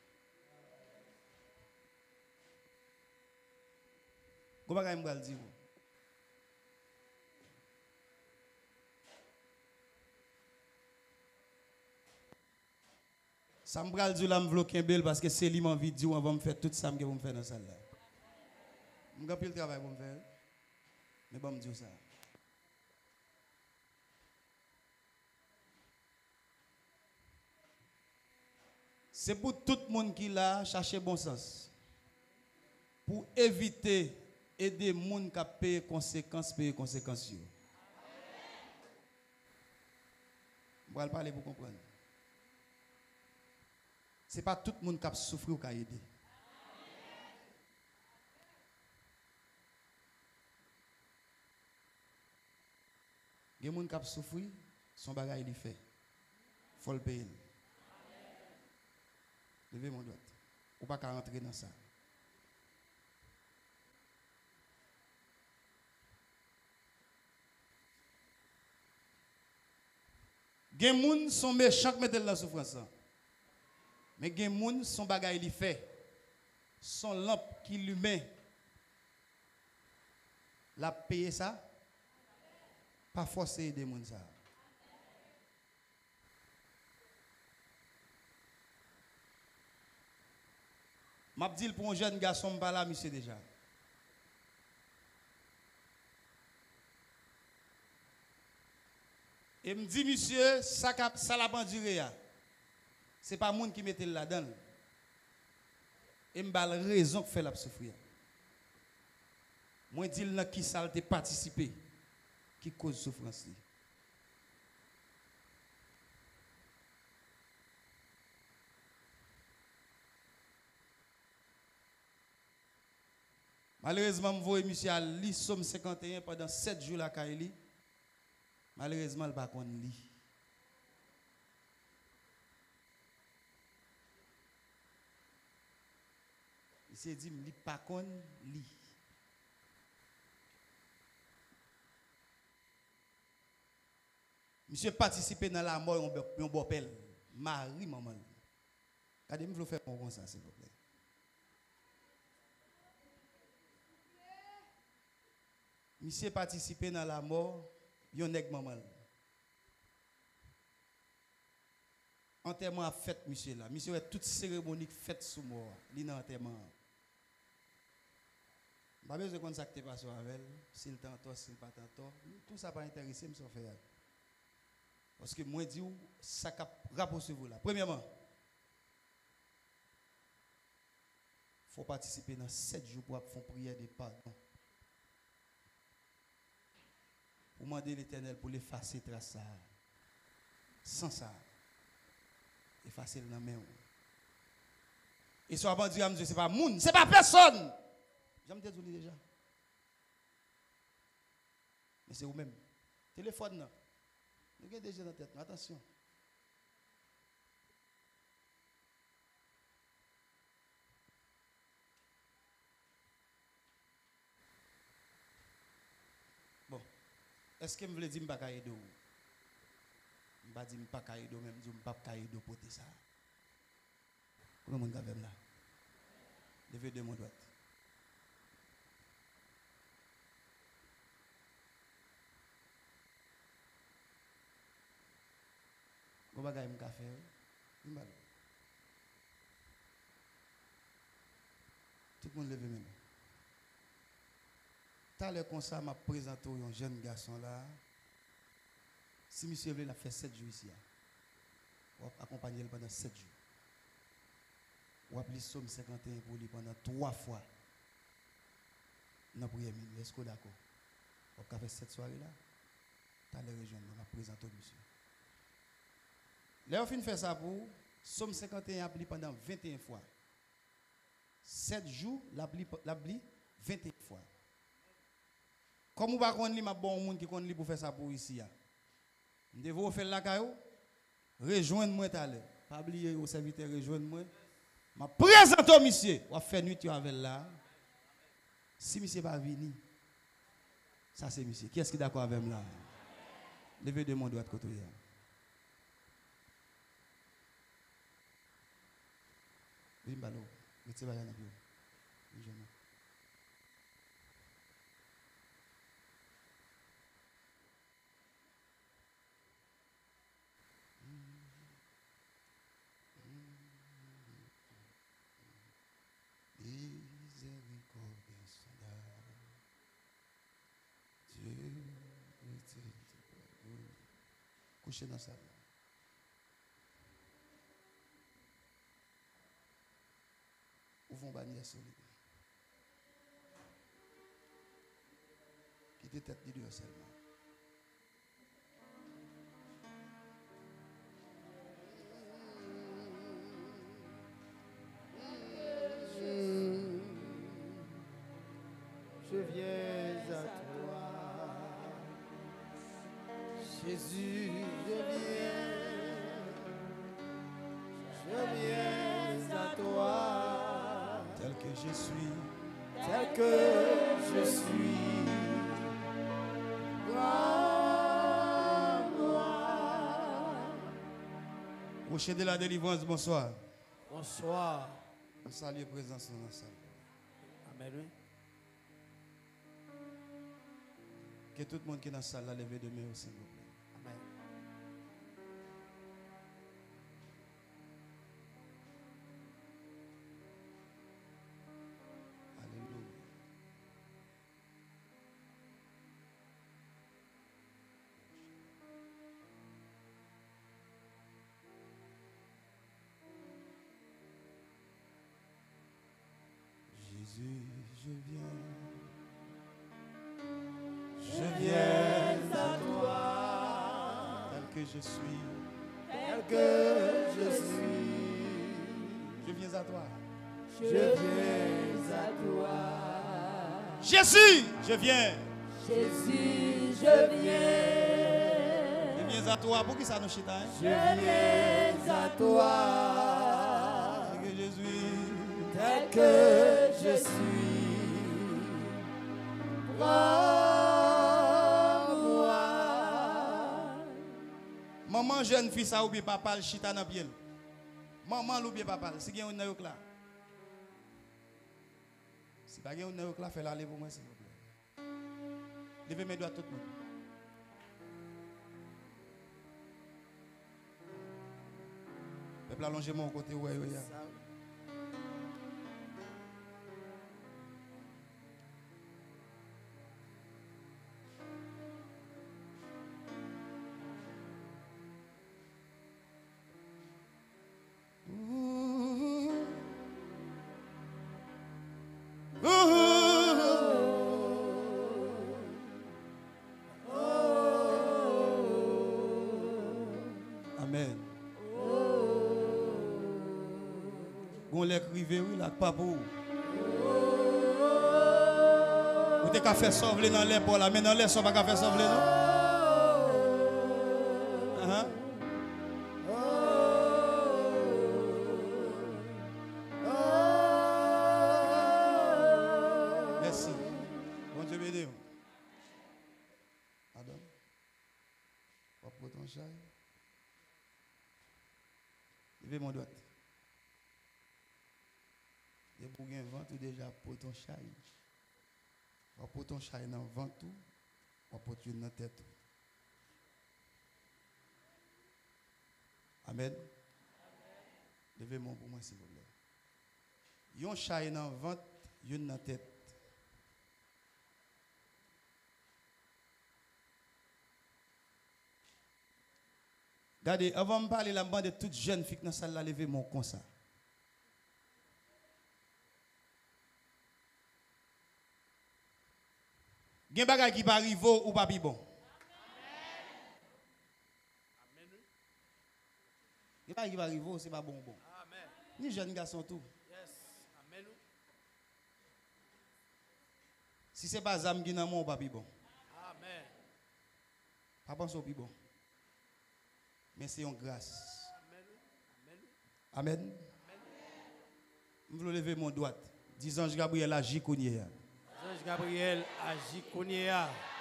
Comment est-ce que je dire? Ça me bral du la me bloquer belle parce que c'est lui mon vidéo on va me faire tout ça que vous me faire dans salle là. Je vais le travail pour me faire. Mais bon me dire ça. C'est pour tout le monde qui l'a cherché bon sens. Pour éviter aider les gens qui paient conséquences, payer conséquences. Je vais parler pour comprendre. Ce n'est pas tout le monde qui a souffert ou qui a aidé. qui a souffert, son bagage il fait. Il faut le payer. Levez mon doigt. Ou pas qu'à rentrer dans ça. Gen moun sont méchants qui mettent la souffrance. Mais gen moun son bagay li fait. Son lampe qui lui met. La payer ça. Pas forcer des moun ça. M'a dit pour un jeune garçon pas là monsieur déjà. Et me dit monsieur ça ça la banduré ya. C'est pas monde qui mettait là-dedans. Et me bal raison que fait la souffrir. Moi dis là qui ça te participer qui cause souffrance li. Malheureusement, je vois monsieur à lire Somme cinquante et un pendant sept jours la Kaili. Malheureusement, il ne va pas lire. Il s'est dit, il ne pas qu'on lit. Monsieur participé dans la mort de bon père. Marie, maman. Regardez-moi, je vais faire comme ça, s'il vous plaît. Monsieur participé dans la mort, yon nèg maman. Enterrement a fait monsieur là. Monsieur a toute cérémonie faite sous mort, li nan enterrement. Pas besoin de ça que tu passes avec elle, s'il t'entend, s'il pas t'entend, tout ça pas intéressé me faire. Parce que moi dis ça cap rapport sur vous là. Premièrement, faut participer dans sept jours pour faire prière de pardon. Pour demander l'Éternel pour l'effacer trace ça. Sans ça, effacer le main. Et soit pas dire à Dieu, c'est pas moun, c'est pas personne. J'aime dire déjà. Mais c'est vous-même. Téléphone là. Vous avez déjà dans la tête, attention. Bon. Est-ce que vous voulez dire que je ne peux pas aider? Je ne peux pas dire que je ne peux pas aider, même je ne peux pas aider pour ça. Comment vous avez là? Levez de mon doigt. Vous avez un café? Tout le monde lève même. Tout à l'heure, comme ça, m'a présenté un jeune garçon là. Si monsieur veut, il a fait sept jours ici. On va accompagner pendant sept jours. On va appeler Somme cinquante et un pour lui pendant trois fois. Dans la prière, est-ce que d'accord? On va faire cette soirée là. Tout à l'heure, on va présenter monsieur. Là, on finit de faire ça pour Somme cinquante et un appli pendant vingt et un fois. sept jours, l'appli vingt et un fois. Comme vous ne connaissez pas bon monde qui connaît pour faire ça pour ici. Vous devez faire la caillou. Rejoindre-moi tout à l'heure. Pas oublier au serviteur, rejoindre-moi. Je présente au monsieur. On va faire nuit avec là. Si monsieur va venir, ça c'est monsieur. Qui est-ce qui est d'accord avec moi là? Levez de mon doigt de côté. Oui, balo. Mettez la yann bio. Couchez dans ça. Ouvrons bannière solide. Quittez tête de Dieu seulement. Je viens à toi, Jésus, je viens, je viens à toi, tel que je suis, tel que je suis. Prends-moi. Rocher de la délivrance, bonsoir. Bonsoir. Nous saluons présence dans la salle. Amen. Oui. Que tout le monde qui est dans la salle a levé de main, s'il vous plaît. Amen. Alléluia. Jésus, je viens. Je viens à toi, Tel que je suis, tel que je suis. je viens à toi. Je viens à toi. Jésus, je viens. Jésus, je viens. Je viens à toi. Pour qui ça nous chita? Hein? Je viens à toi, Tel que je suis. tel que je suis. Prends-moi. Maman jeune fille ça ou bien papa le chita dans pied. Maman ou bien papa, si gen un là. Si pas gen un là, fais l'aller pour moi s'il vous plaît. Levez mes doigts tout le monde. Peuple allongez mon côté ouais ouais. Amen. Gon lèk rive oui là pas pour. Vous t'es qu'à faire sauver dans l'air pour là mais dans l'air ça pas qu'à faire sauver non. Uh-huh. Merci. Bon Dieu béni. Adam. Pas pour ton chat. Levez mon doigt. Et pour un vent tout déjà pour ton chat. Pas pour ton chat dans vent tout. Pas pour tu dans tête. Amen. Levez mon pour moi s'il vous plaît. Yon chat dans vent, yon dans tête. Regardez, avant de parler, la bande de toutes jeunes filles dans la salle, lever mon comme ça. Il y a des choses qui ne arrivent pas ou pas bon. Il y a des choses qui ne arrivent pas, ce n'est pas bon. bon. Ni jeunes garçons tout. Si ce n'est pas Zam qui n'a pas bon, bon. Amen. Pas pense au bon. Mais c'est une grâce. Amen. Je veux lever mon doigt. Dis Ange Gabriel agit Kounié. Ange Gabriel agit Kounié.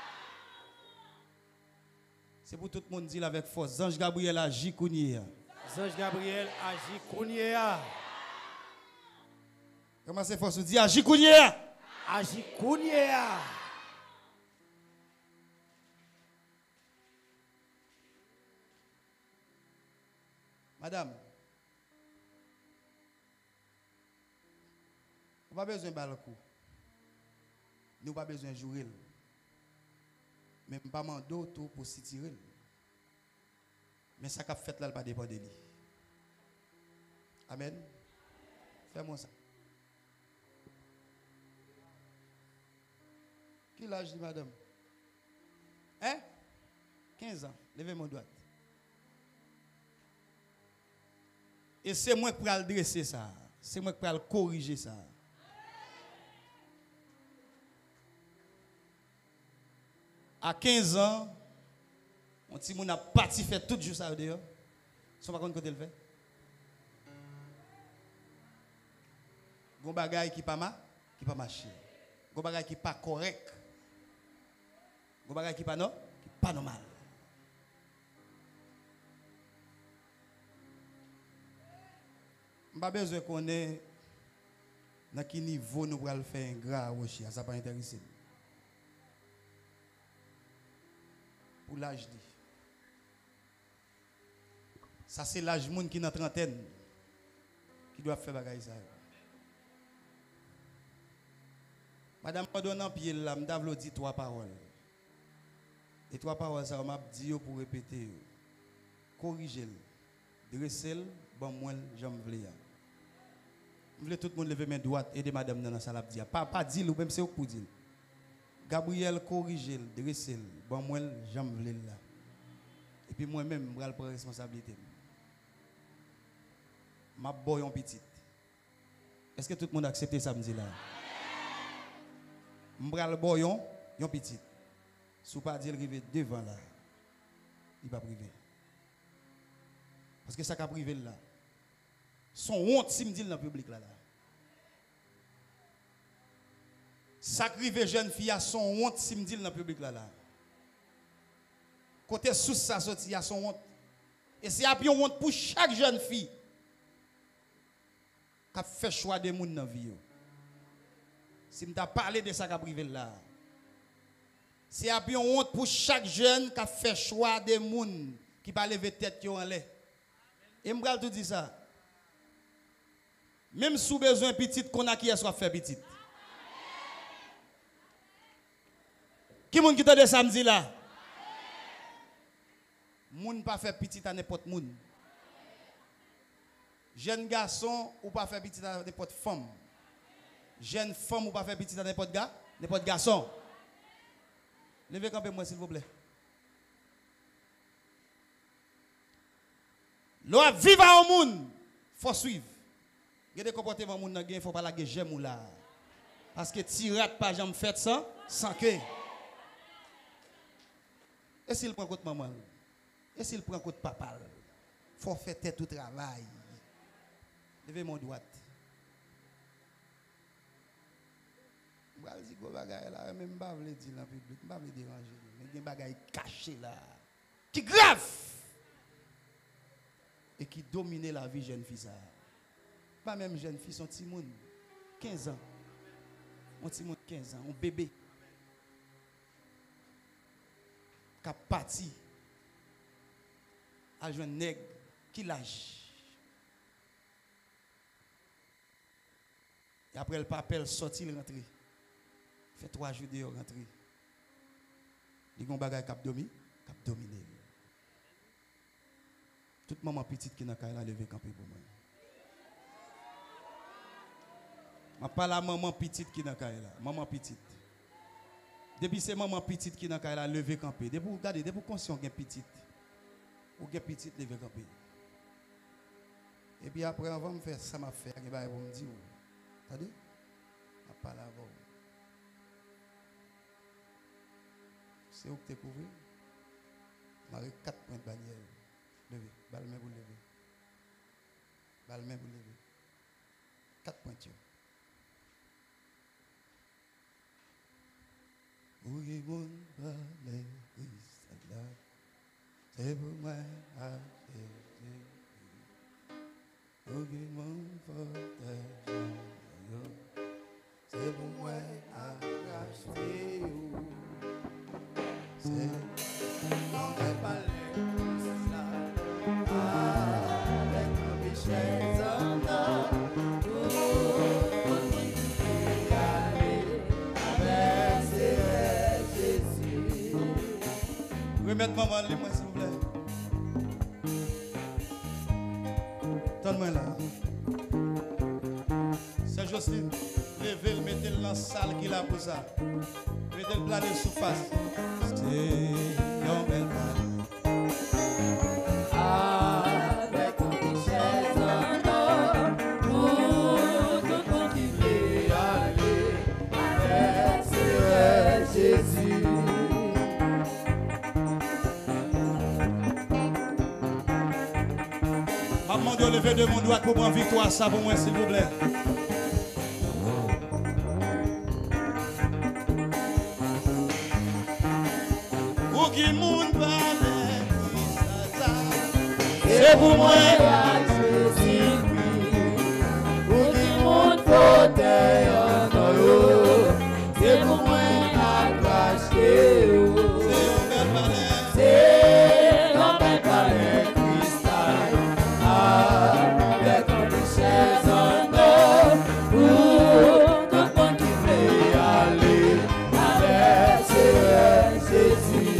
C'est pour tout le monde dire avec force. Ange Gabriel agit Kounié. Ange Gabriel agit Kounié. Comment c'est force? Dis agit Kounié. Agit Kounié. Madame, on n'a pas besoin de balle coup. Nous pas besoin de jouer. Même pas mando tout pour s'y tirer. Mais ça qu'a fait là, pas dépend de lui. Amen. Fais-moi ça. Qui l'âge dit madame? Hein? quinze ans. Levez mon doigt. Et c'est moi qui vais le dresser ça. C'est moi qui vais le corriger ça. À quinze ans, On petit moun a parti fait tout jour ça dehors. Son pas contre côté le fait. Gon bagay qui pas ma, qui pas marché. Gon bagay qui pas correct. Gon bagay qui pas non, qui pas normal. M'pas besoin connaître dans quel niveau nous allons faire un grand rocher, ça pas intéressé. Pour l'âge dit. Ça c'est l'âge moun qui dans trentaine qui doit faire bagaille ça. Madame m'a donné un pied là, m'd'a vle dit trois paroles. Et trois paroles ça m'a dit pour répéter. Corriger, dresser, bon moi j'aime vle. Je veux tout le monde lever main droite et aider madame dans la salle à dire. Pas pas dire ou même c'est pour dire. Gabriel corriger, dresser, bon moi j'aime vle là. Et puis moi-même je vais prendre responsabilité. Ma boy en petite. Est-ce que tout le monde accepte ça me dit là? M'bral boyon, yon petit. Sou pas dire rive devant là. Il va priver. Parce que ça qu'a privé là. Son honte si me dit dans le public là là. Ça privé jeune fille a son honte si me dit dans le public là là. Côté sous ça sorti a son honte. Et c'est a bien honte pour chaque jeune fille qui fait choix de monde dans vie. Si je parlé de ça qui a privé là, c'est un peu honte pour chaque jeune qui a fait choix des gens qui va lever tête en l'air. Et je vais tout dire ça. Même sous besoin petit, qu'on a qui soit fait petit. Qui est-ce qui t'a dit samedi là? Moun pas fait petit à n'importe moun. Jeune garçon ou pas fait petit à n'importe femme. Jeune femme ou pas faire petit à n'importe gars, n'importe garçon. Levez campé moi s'il vous plaît. L'on vivre au monde, faut suivre. Il y a des comportements moun nan gen, faut pas la gen j'aime ou là. Parce que tirate pas jamais fait ça sans que. Et s'il prend compte maman, et s'il prend compte papa, faut faire tête tout travail. Levez mon droite. Je vais dire que les bagages là, même pas le dire dans le public, je ne vais pas le déranger. Mais il y a des bagages cachés là, qui grave et qui dominent la vie jeune fille. Pas même jeune fille, son petit monde, quinze ans. Un petit monde quinze ans, un bébé. Qui a parti à un nègre qui l'âge. Et après le papel sorti, il rentre. Fait trois jours de rentrer. Il y a un bagage qui a dominé. Qui a dominé. Toute maman petite qui n'a qu'à lever camper pour moi. Je parle à maman petite qui n'a qu'à là. Maman petite. Depuis c'est maman petite qui n'a qu'à lever camper. Depuis vous regardez, depuis vous conscient qu'il y a petite. Ou qu'il y a petite lever camper. Et puis après, avant de faire ça, m'a fait. Il va me dire. T'as dit? Je parle avant. C'est où que tu es couvert? Marie quatre points de bannière. Levez. Balmain pour lever. Balmain pour lever. Quatre points. Oui, mon balai, c'est pour moi à oui, mon balai, c'est pour moi à racheter. C'est mon balai, avec un Michel Zanda. Remettez maman, les moi s'il vous plaît. Donne-moi là. C'est Jocelyne. Levez-le, mettez-le dans la salle qu'il a pour ça. Mettez-le planer sous face. C'est un bel mal. Avec un Michel Zanda. Pour tout le monde qui veut aller. Avec Jésus. monde, levez de mon doigt pour prendre victoire, ça pour moi, s'il vous plaît. Pour qui monde parle, c'est pour moi. Pour qui monde fauteuil en eau, c'est pour moi à racheter. C'est un bel palais cristal avec un richesse en or pour tout le monde qui veut aller avec Jésus.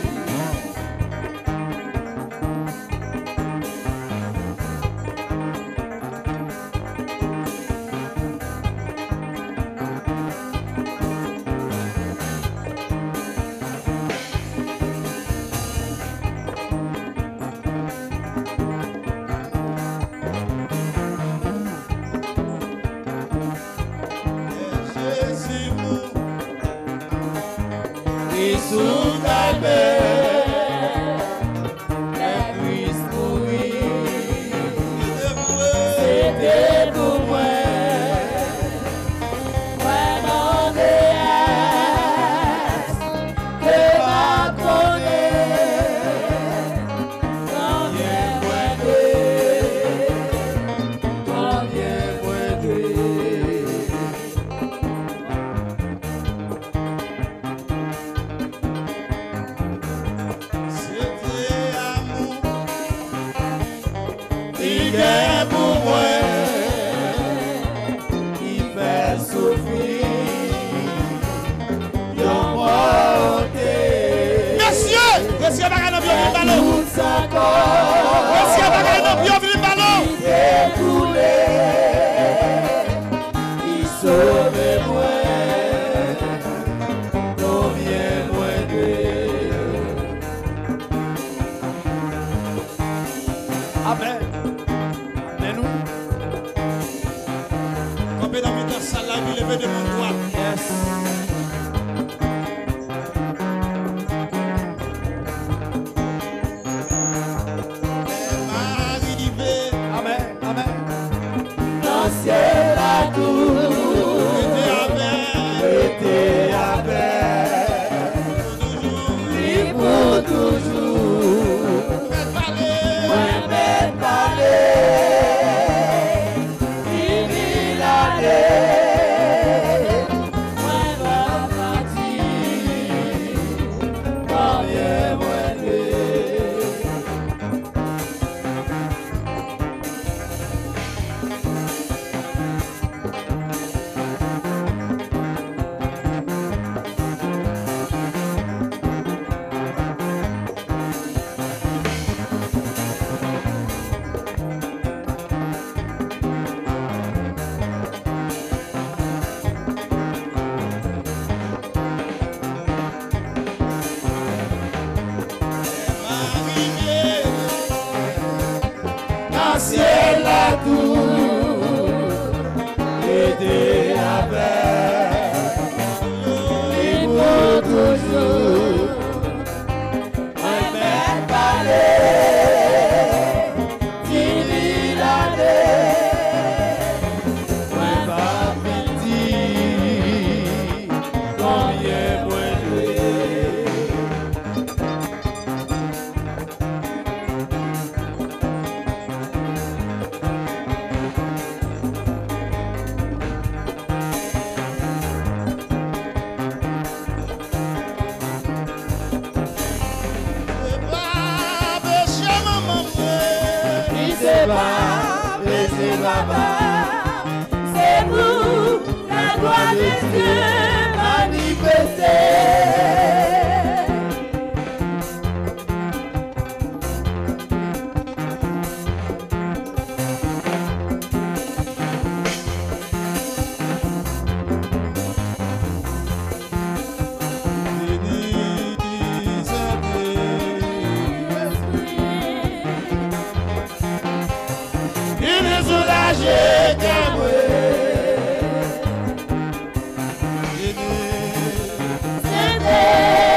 Amen. Amen. Campez dans votre salle là, puis levez de mon doigt. Yes. Amen. Amen. Dans le ciel à tout. Était avec. Lui pour toujours. Moi, m'aide parler. Fini l'année. Moi, va partir. Combien moi ciel à tout, aider avec, et pour toujours, un bel palais, fini l'année, moi va petit, combien moi c'est vous, la gloire de Dieu manifestée. C'était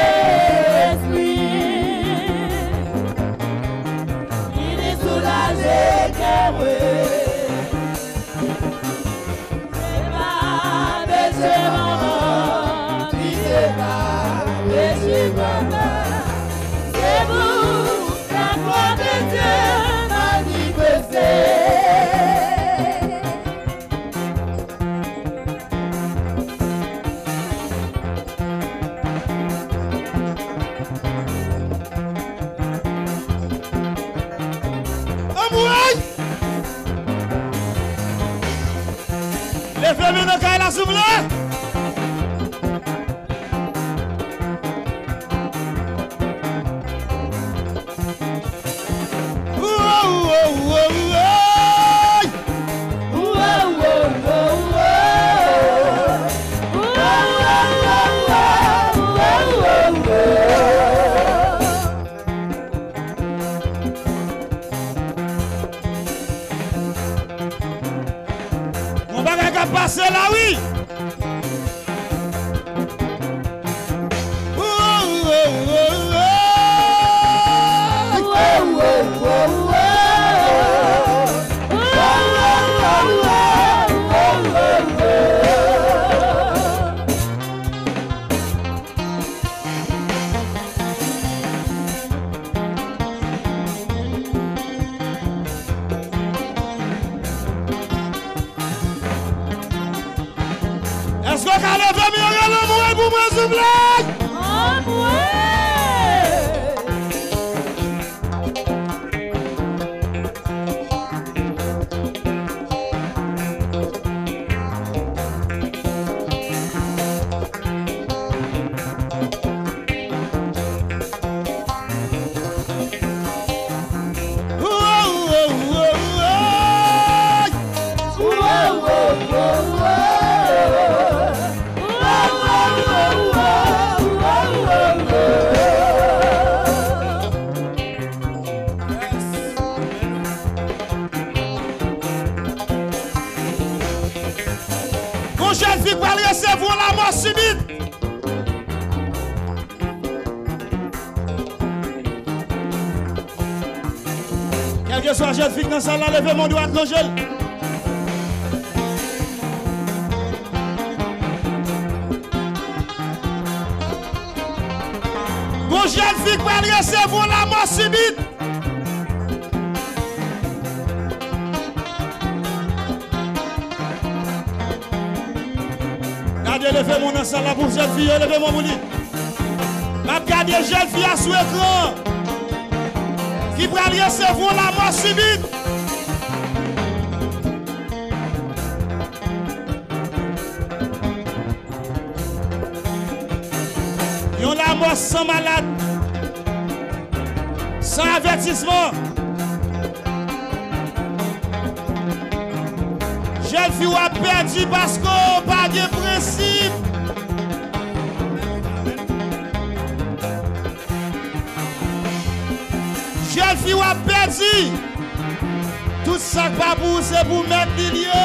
Levez-moi dans la souffle. Passer là, oui. Est-ce que vous avez levé le mouet pour me souffler? Oh, mouet! Jeune fille va recevoir la mort subite. Quel que soit jeune fille dans ça, levez mon doigt de l'angèle. Bon jeune fille va recevoir la mort subite. Levez mon ensemble là pour jeune fille, levez mon bouli. M'a regardé jeune fille à sous écran qui va recevoir la mort subite. Ils ont la mort sans malade, sans avertissement. Jeune fille a perdu parce qu'on n'a pas de principe. Jeune fille a perdu. Tout ça pas pour c'est pour mettre des lieux.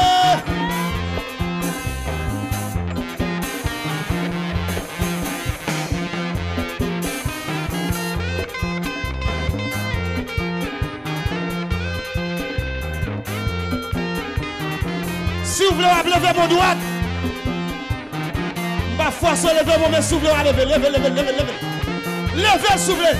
Si vous voulez lever mon doigt, je vais forcer lever mon main, si vous voulez lever, lever, lever, lever, lever. Levez, s'il vous plaît.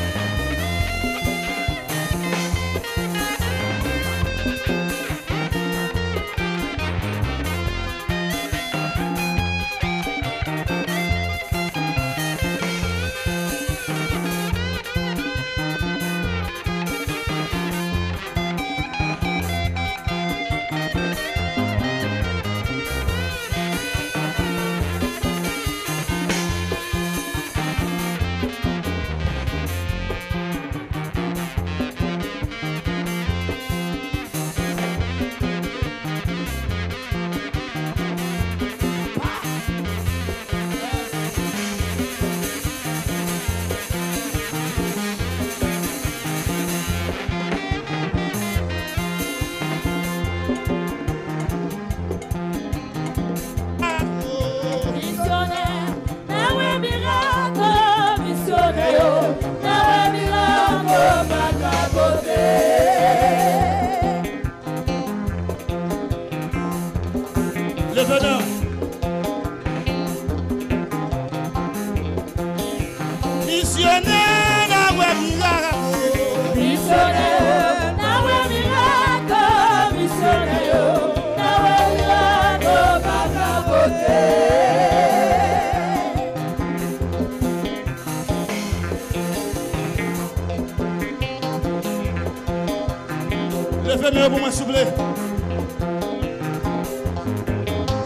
Levez-moi pour moi, s'il vous plaît.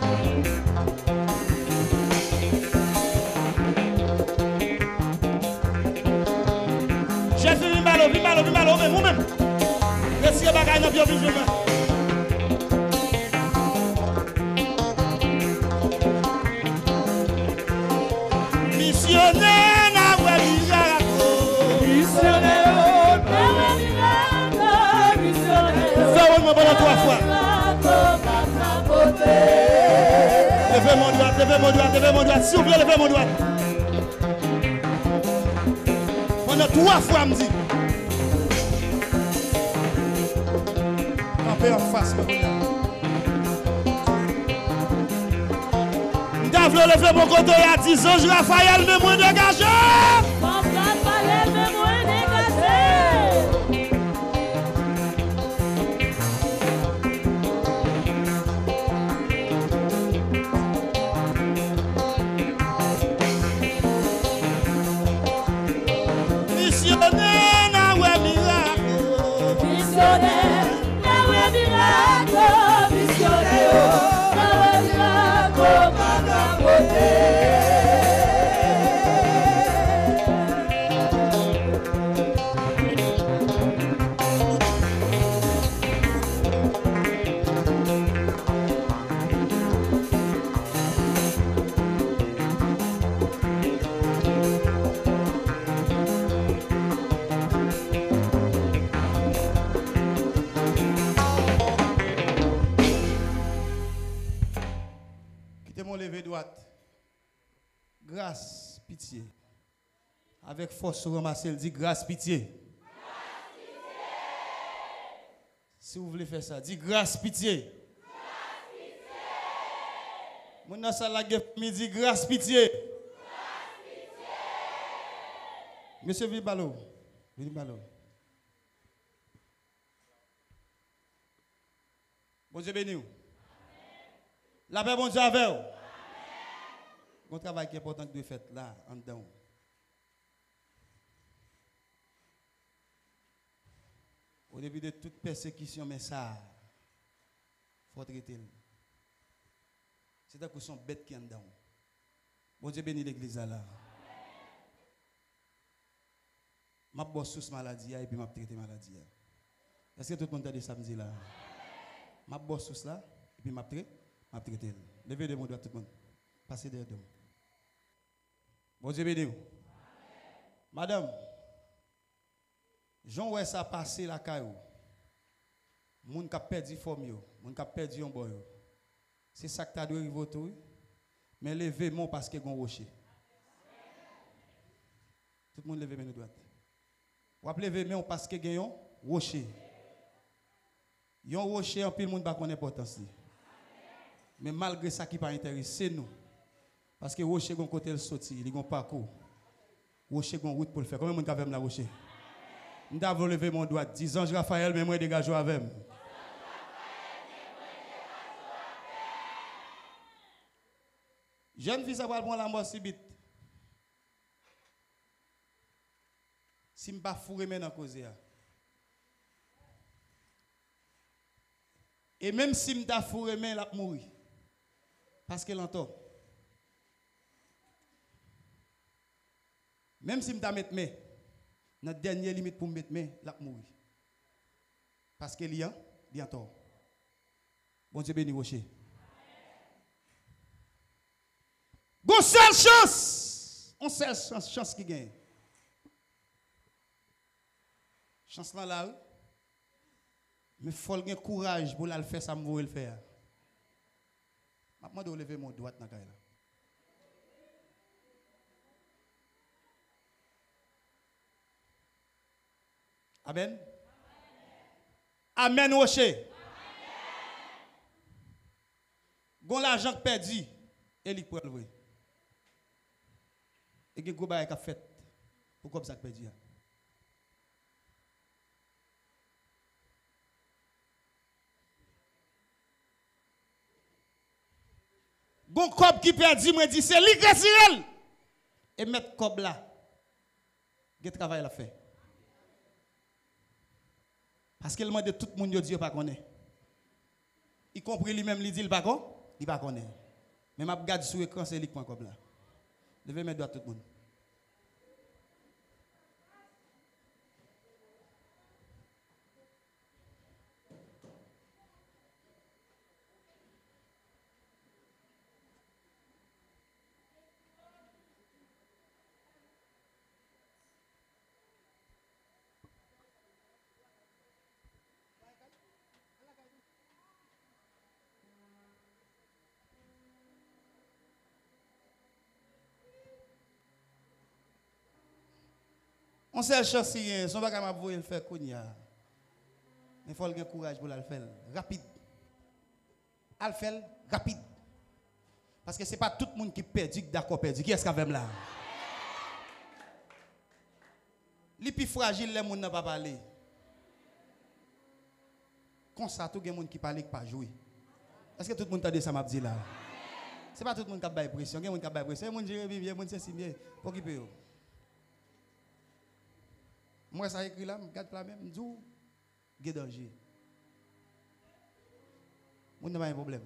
ballon, vite ballon, vite ballon, même, vous-même. Respirez bagaille dans bien vite. Missionnaire na Wabijako. Missionnaire na Wabijako. Missionnaire. Fais moi pendant trois fois. Levez mon doigt, levez mon doigt, levez mon doigt. S'il vous plaît, levez mon doigt. Pendant trois fois, me dit. Campez en face, me dit. M'davle lever mon côté à dix ans, Raphaël, mais moins dégagé. Raphaël, mais moins dégagé. Missionnaire na we miracle. Missionnaire na we miracle. Missionnaire na we miracle. Magabote. Mon lever droite. Grâce, pitié. Avec force, ramasser, dit grâce, pitié. Grâce, pitié. Si vous voulez faire ça, dit grâce, pitié. Grâce, pitié. Mon dans ça la gueule, dit grâce, pitié. Grâce, pitié. Monsieur Vibalo, Vibalo. Bon Dieu béni. La paix, bon Dieu avec vous. Un travail qui est important que vous faites là, en dedans. Au début de toute persécution, mais ça, il faut traiter. C'est un coup son bête qui est en dedans. Bon Dieu bénit l'église là. Je vais sous maladie et puis je vais traiter maladie. Est-ce que tout le monde a dit samedi là? Je vais sous là et puis je vais traiter. Levez de mon doigt tout le monde. Passez derrière moi. Bon Dieu béni. Madame, Jean ouais ça passer la caillou. Moun ka perdu forme yo, moun ka perdu un boy. C'est ça que tu as dû arriver tout. Mais levez mon parce que gon rocher. Tout le monde levez mes droite. Ou lever mon parce que gagne rocher. Yon rocher en pile monde pas connaît importance. Mais malgré ça qui pas intéressé nous. Parce que rocher gon côté le sorti, il gon parcours. Rocher gon route pour le faire. Combien de monde avec la rocher? M'davons lever mon doigt. dix ans Raphaël mais moi dégage avec. Jeune fille ça va prendre la mort si vite. Si m'pas fourrer mais dans cause ya. Et même si m'ta fourrer mais la mourir. Parce qu'elle entend. Même si m'ta mettre mais notre dernière limite pour mettre mais la mourir. Parce qu'elle y a il y a tort. Bon Dieu béni rocher. Bon seule chance. On seule chance chance qui gagne. Chance là là. Mais il faut avoir courage pour le faire ça me le faire. Je vais lever mon doigt dans la caille. Amen. Amen, Rocher. Gon l'argent perdu, et il peut le voir. Et que gros bail qu'a fait pour comme ça perdu. Gon cob qui perdu, moi dit c'est lui qui et mettre cob là. Quel travail la fait? Parce qu'il demande tout le monde Dieu pas connaît. Y compris lui-même il dit il pas connaît, il pas connaît. Mais m'a regarde sur écran c'est lui qui comme là. Levez mes doigts tout le monde. On sait chance rien, son bagage m'a voulu le faire kounya. Il faut le courage pour le faire rapide. Al faire rapide. Parce que ce n'est pas tout le monde qui perdu, d'accord perdu. Qui est-ce qui a là? Les plus fragiles, les gens n'ont pas parlé. Comme ça, tout le monde qui parle qui pas jouer. Est-ce que tout le monde a dit ça m'a dit là? Ce n'est pas tout le monde qui a baillé pression. Il y a des gens qui a baillé pression. Il y a des gens qui a baillé pression. Pour qui peut? Moi, ça écrit là, je regarde là même, je dis, il y a danger. Je n'ai pas un problème.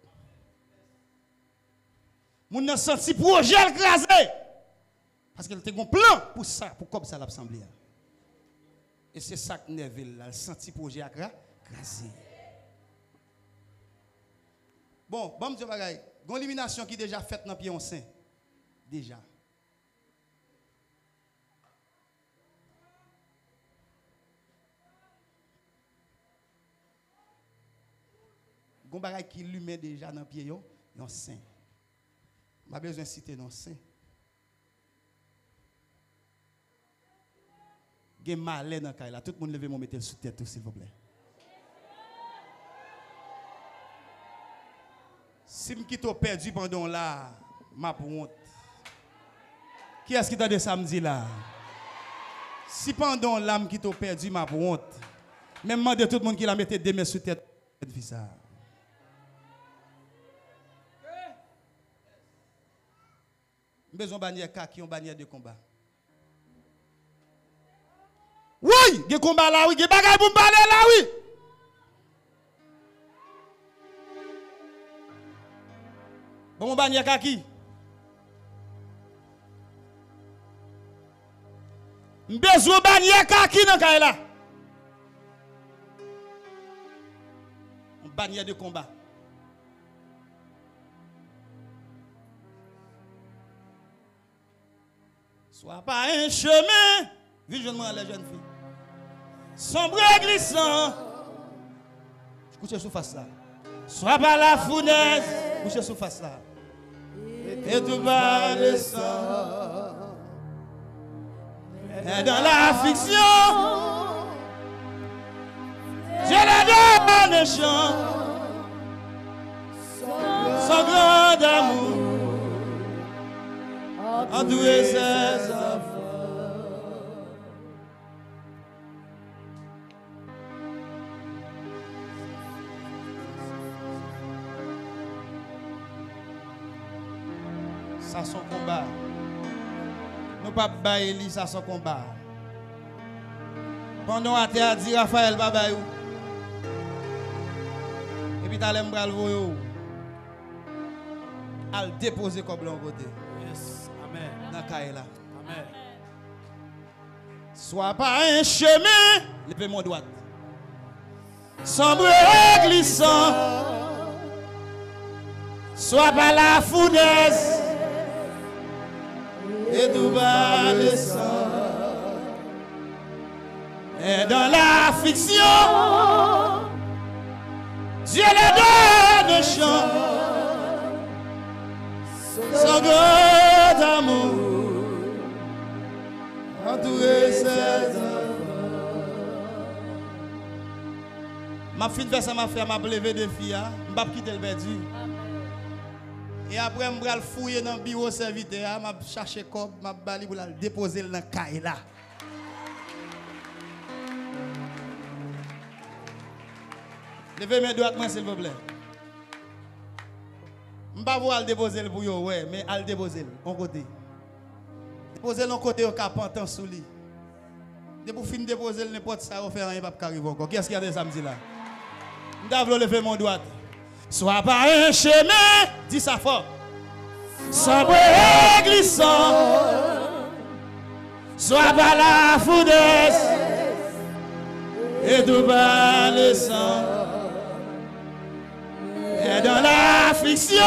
Je n'ai senti projet écrasé. Parce qu'il y a un plan pour ça, pour comme ça l'assemblée. Et c'est ça que Neville a senti projet écrasé. Bon, bon, je vais dire, il y a une élimination qui est déjà faite dans le pied en sein. Déjà. Il y a un bagage qui lui met déjà dans le pied, dans le sein. Je n'ai pas besoin de citer dans le sein. Il y a un malin dans le cas. Tout le monde levez mon mettre sous tête, s'il vous plaît. Si je quitte perdu pendant là, ma honte. Qui est-ce qui t'a dit samedi là? Si pendant là, je quitte perdu, ma honte. Même demande tout le monde qui la mette deux mains sous tête. Ça. Besoin de bannière kaki, on bannière de combat. Oui, il y a combat là, oui, il y a bagaille pour me parler là, oui. Bon, mon bannière kaki. Besoin de bannière kaki dans le là. Un bannière de combat. Sois pas un chemin, visionnement les jeunes filles. Sombre et glissant. Couchez sous face là. Sois pas la fournaise, couchez sous face là. Et tout va le sang. Et dans la fiction, Dieu la donne chant. Son grand amour. En tous ses enfants. Ça son combat. Nous pas bailler ça son combat. Pendant à te a dit Raphaël Babayou. Et puis t'as l'aime bral voyo. Al déposer comme l'on côté. Dans Kaila. Amen. Sois pas un chemin, levez mon droite. Sombre et glissant. Sois pas la fournaise. Et tout va le sang. Et dans la fiction, Dieu les donne chant. Son grand amour entouré ses enfants. Ma fille fait ça, ma frère m'a levé des filles, je ne vais pas quitter le perdu. Et après, je vais fouiller dans le bureau serviteur, je vais chercher le corps, je vais pour le déposer dans le cahier là. Levez mes doigts, s'il vous plaît. Je ne vais pas le déposer pour vous, ouais, mais à le déposer, on côté. Déposer l'on côté au capantan sous lui. De pour finir déposer n'importe ça, on fait rien, pas arriver encore. Qu'est-ce qu'il y a de samedi là? Je vais lever mon doigt. Sois pas un chemin, dis ça fort. Sombre et glissant. Sois pas la fournaise. Et tout va le sang. Et dans la fiction,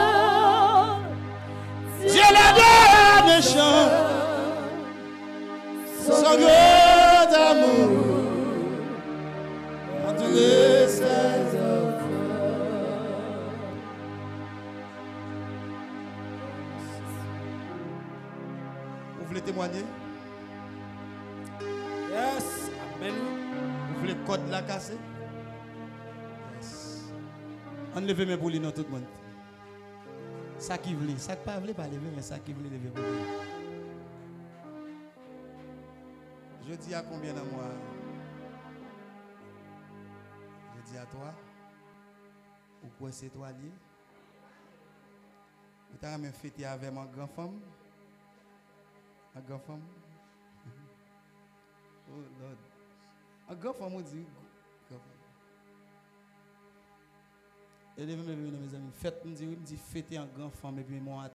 Dieu la donne chant. Son grand amour entouré ses enfants. Vous voulez témoigner? Mais nous, Vous voulez le code la casser? Yes. On lève mes boules dans tout le monde. Ça qui voulait, ça qui pas voulait pas lever, mais ça qui voulait lever pour lui. Je dis à combien de moi? Je dis à toi, ou quoi c'est toi lié? Vous t'avez même fêté avec ma grand-femme? Ma grand-femme? Oh Lord. Ma grand-femme me dit, et les mes amis, fête, me dit, me dit fêter en grand-femme et puis moi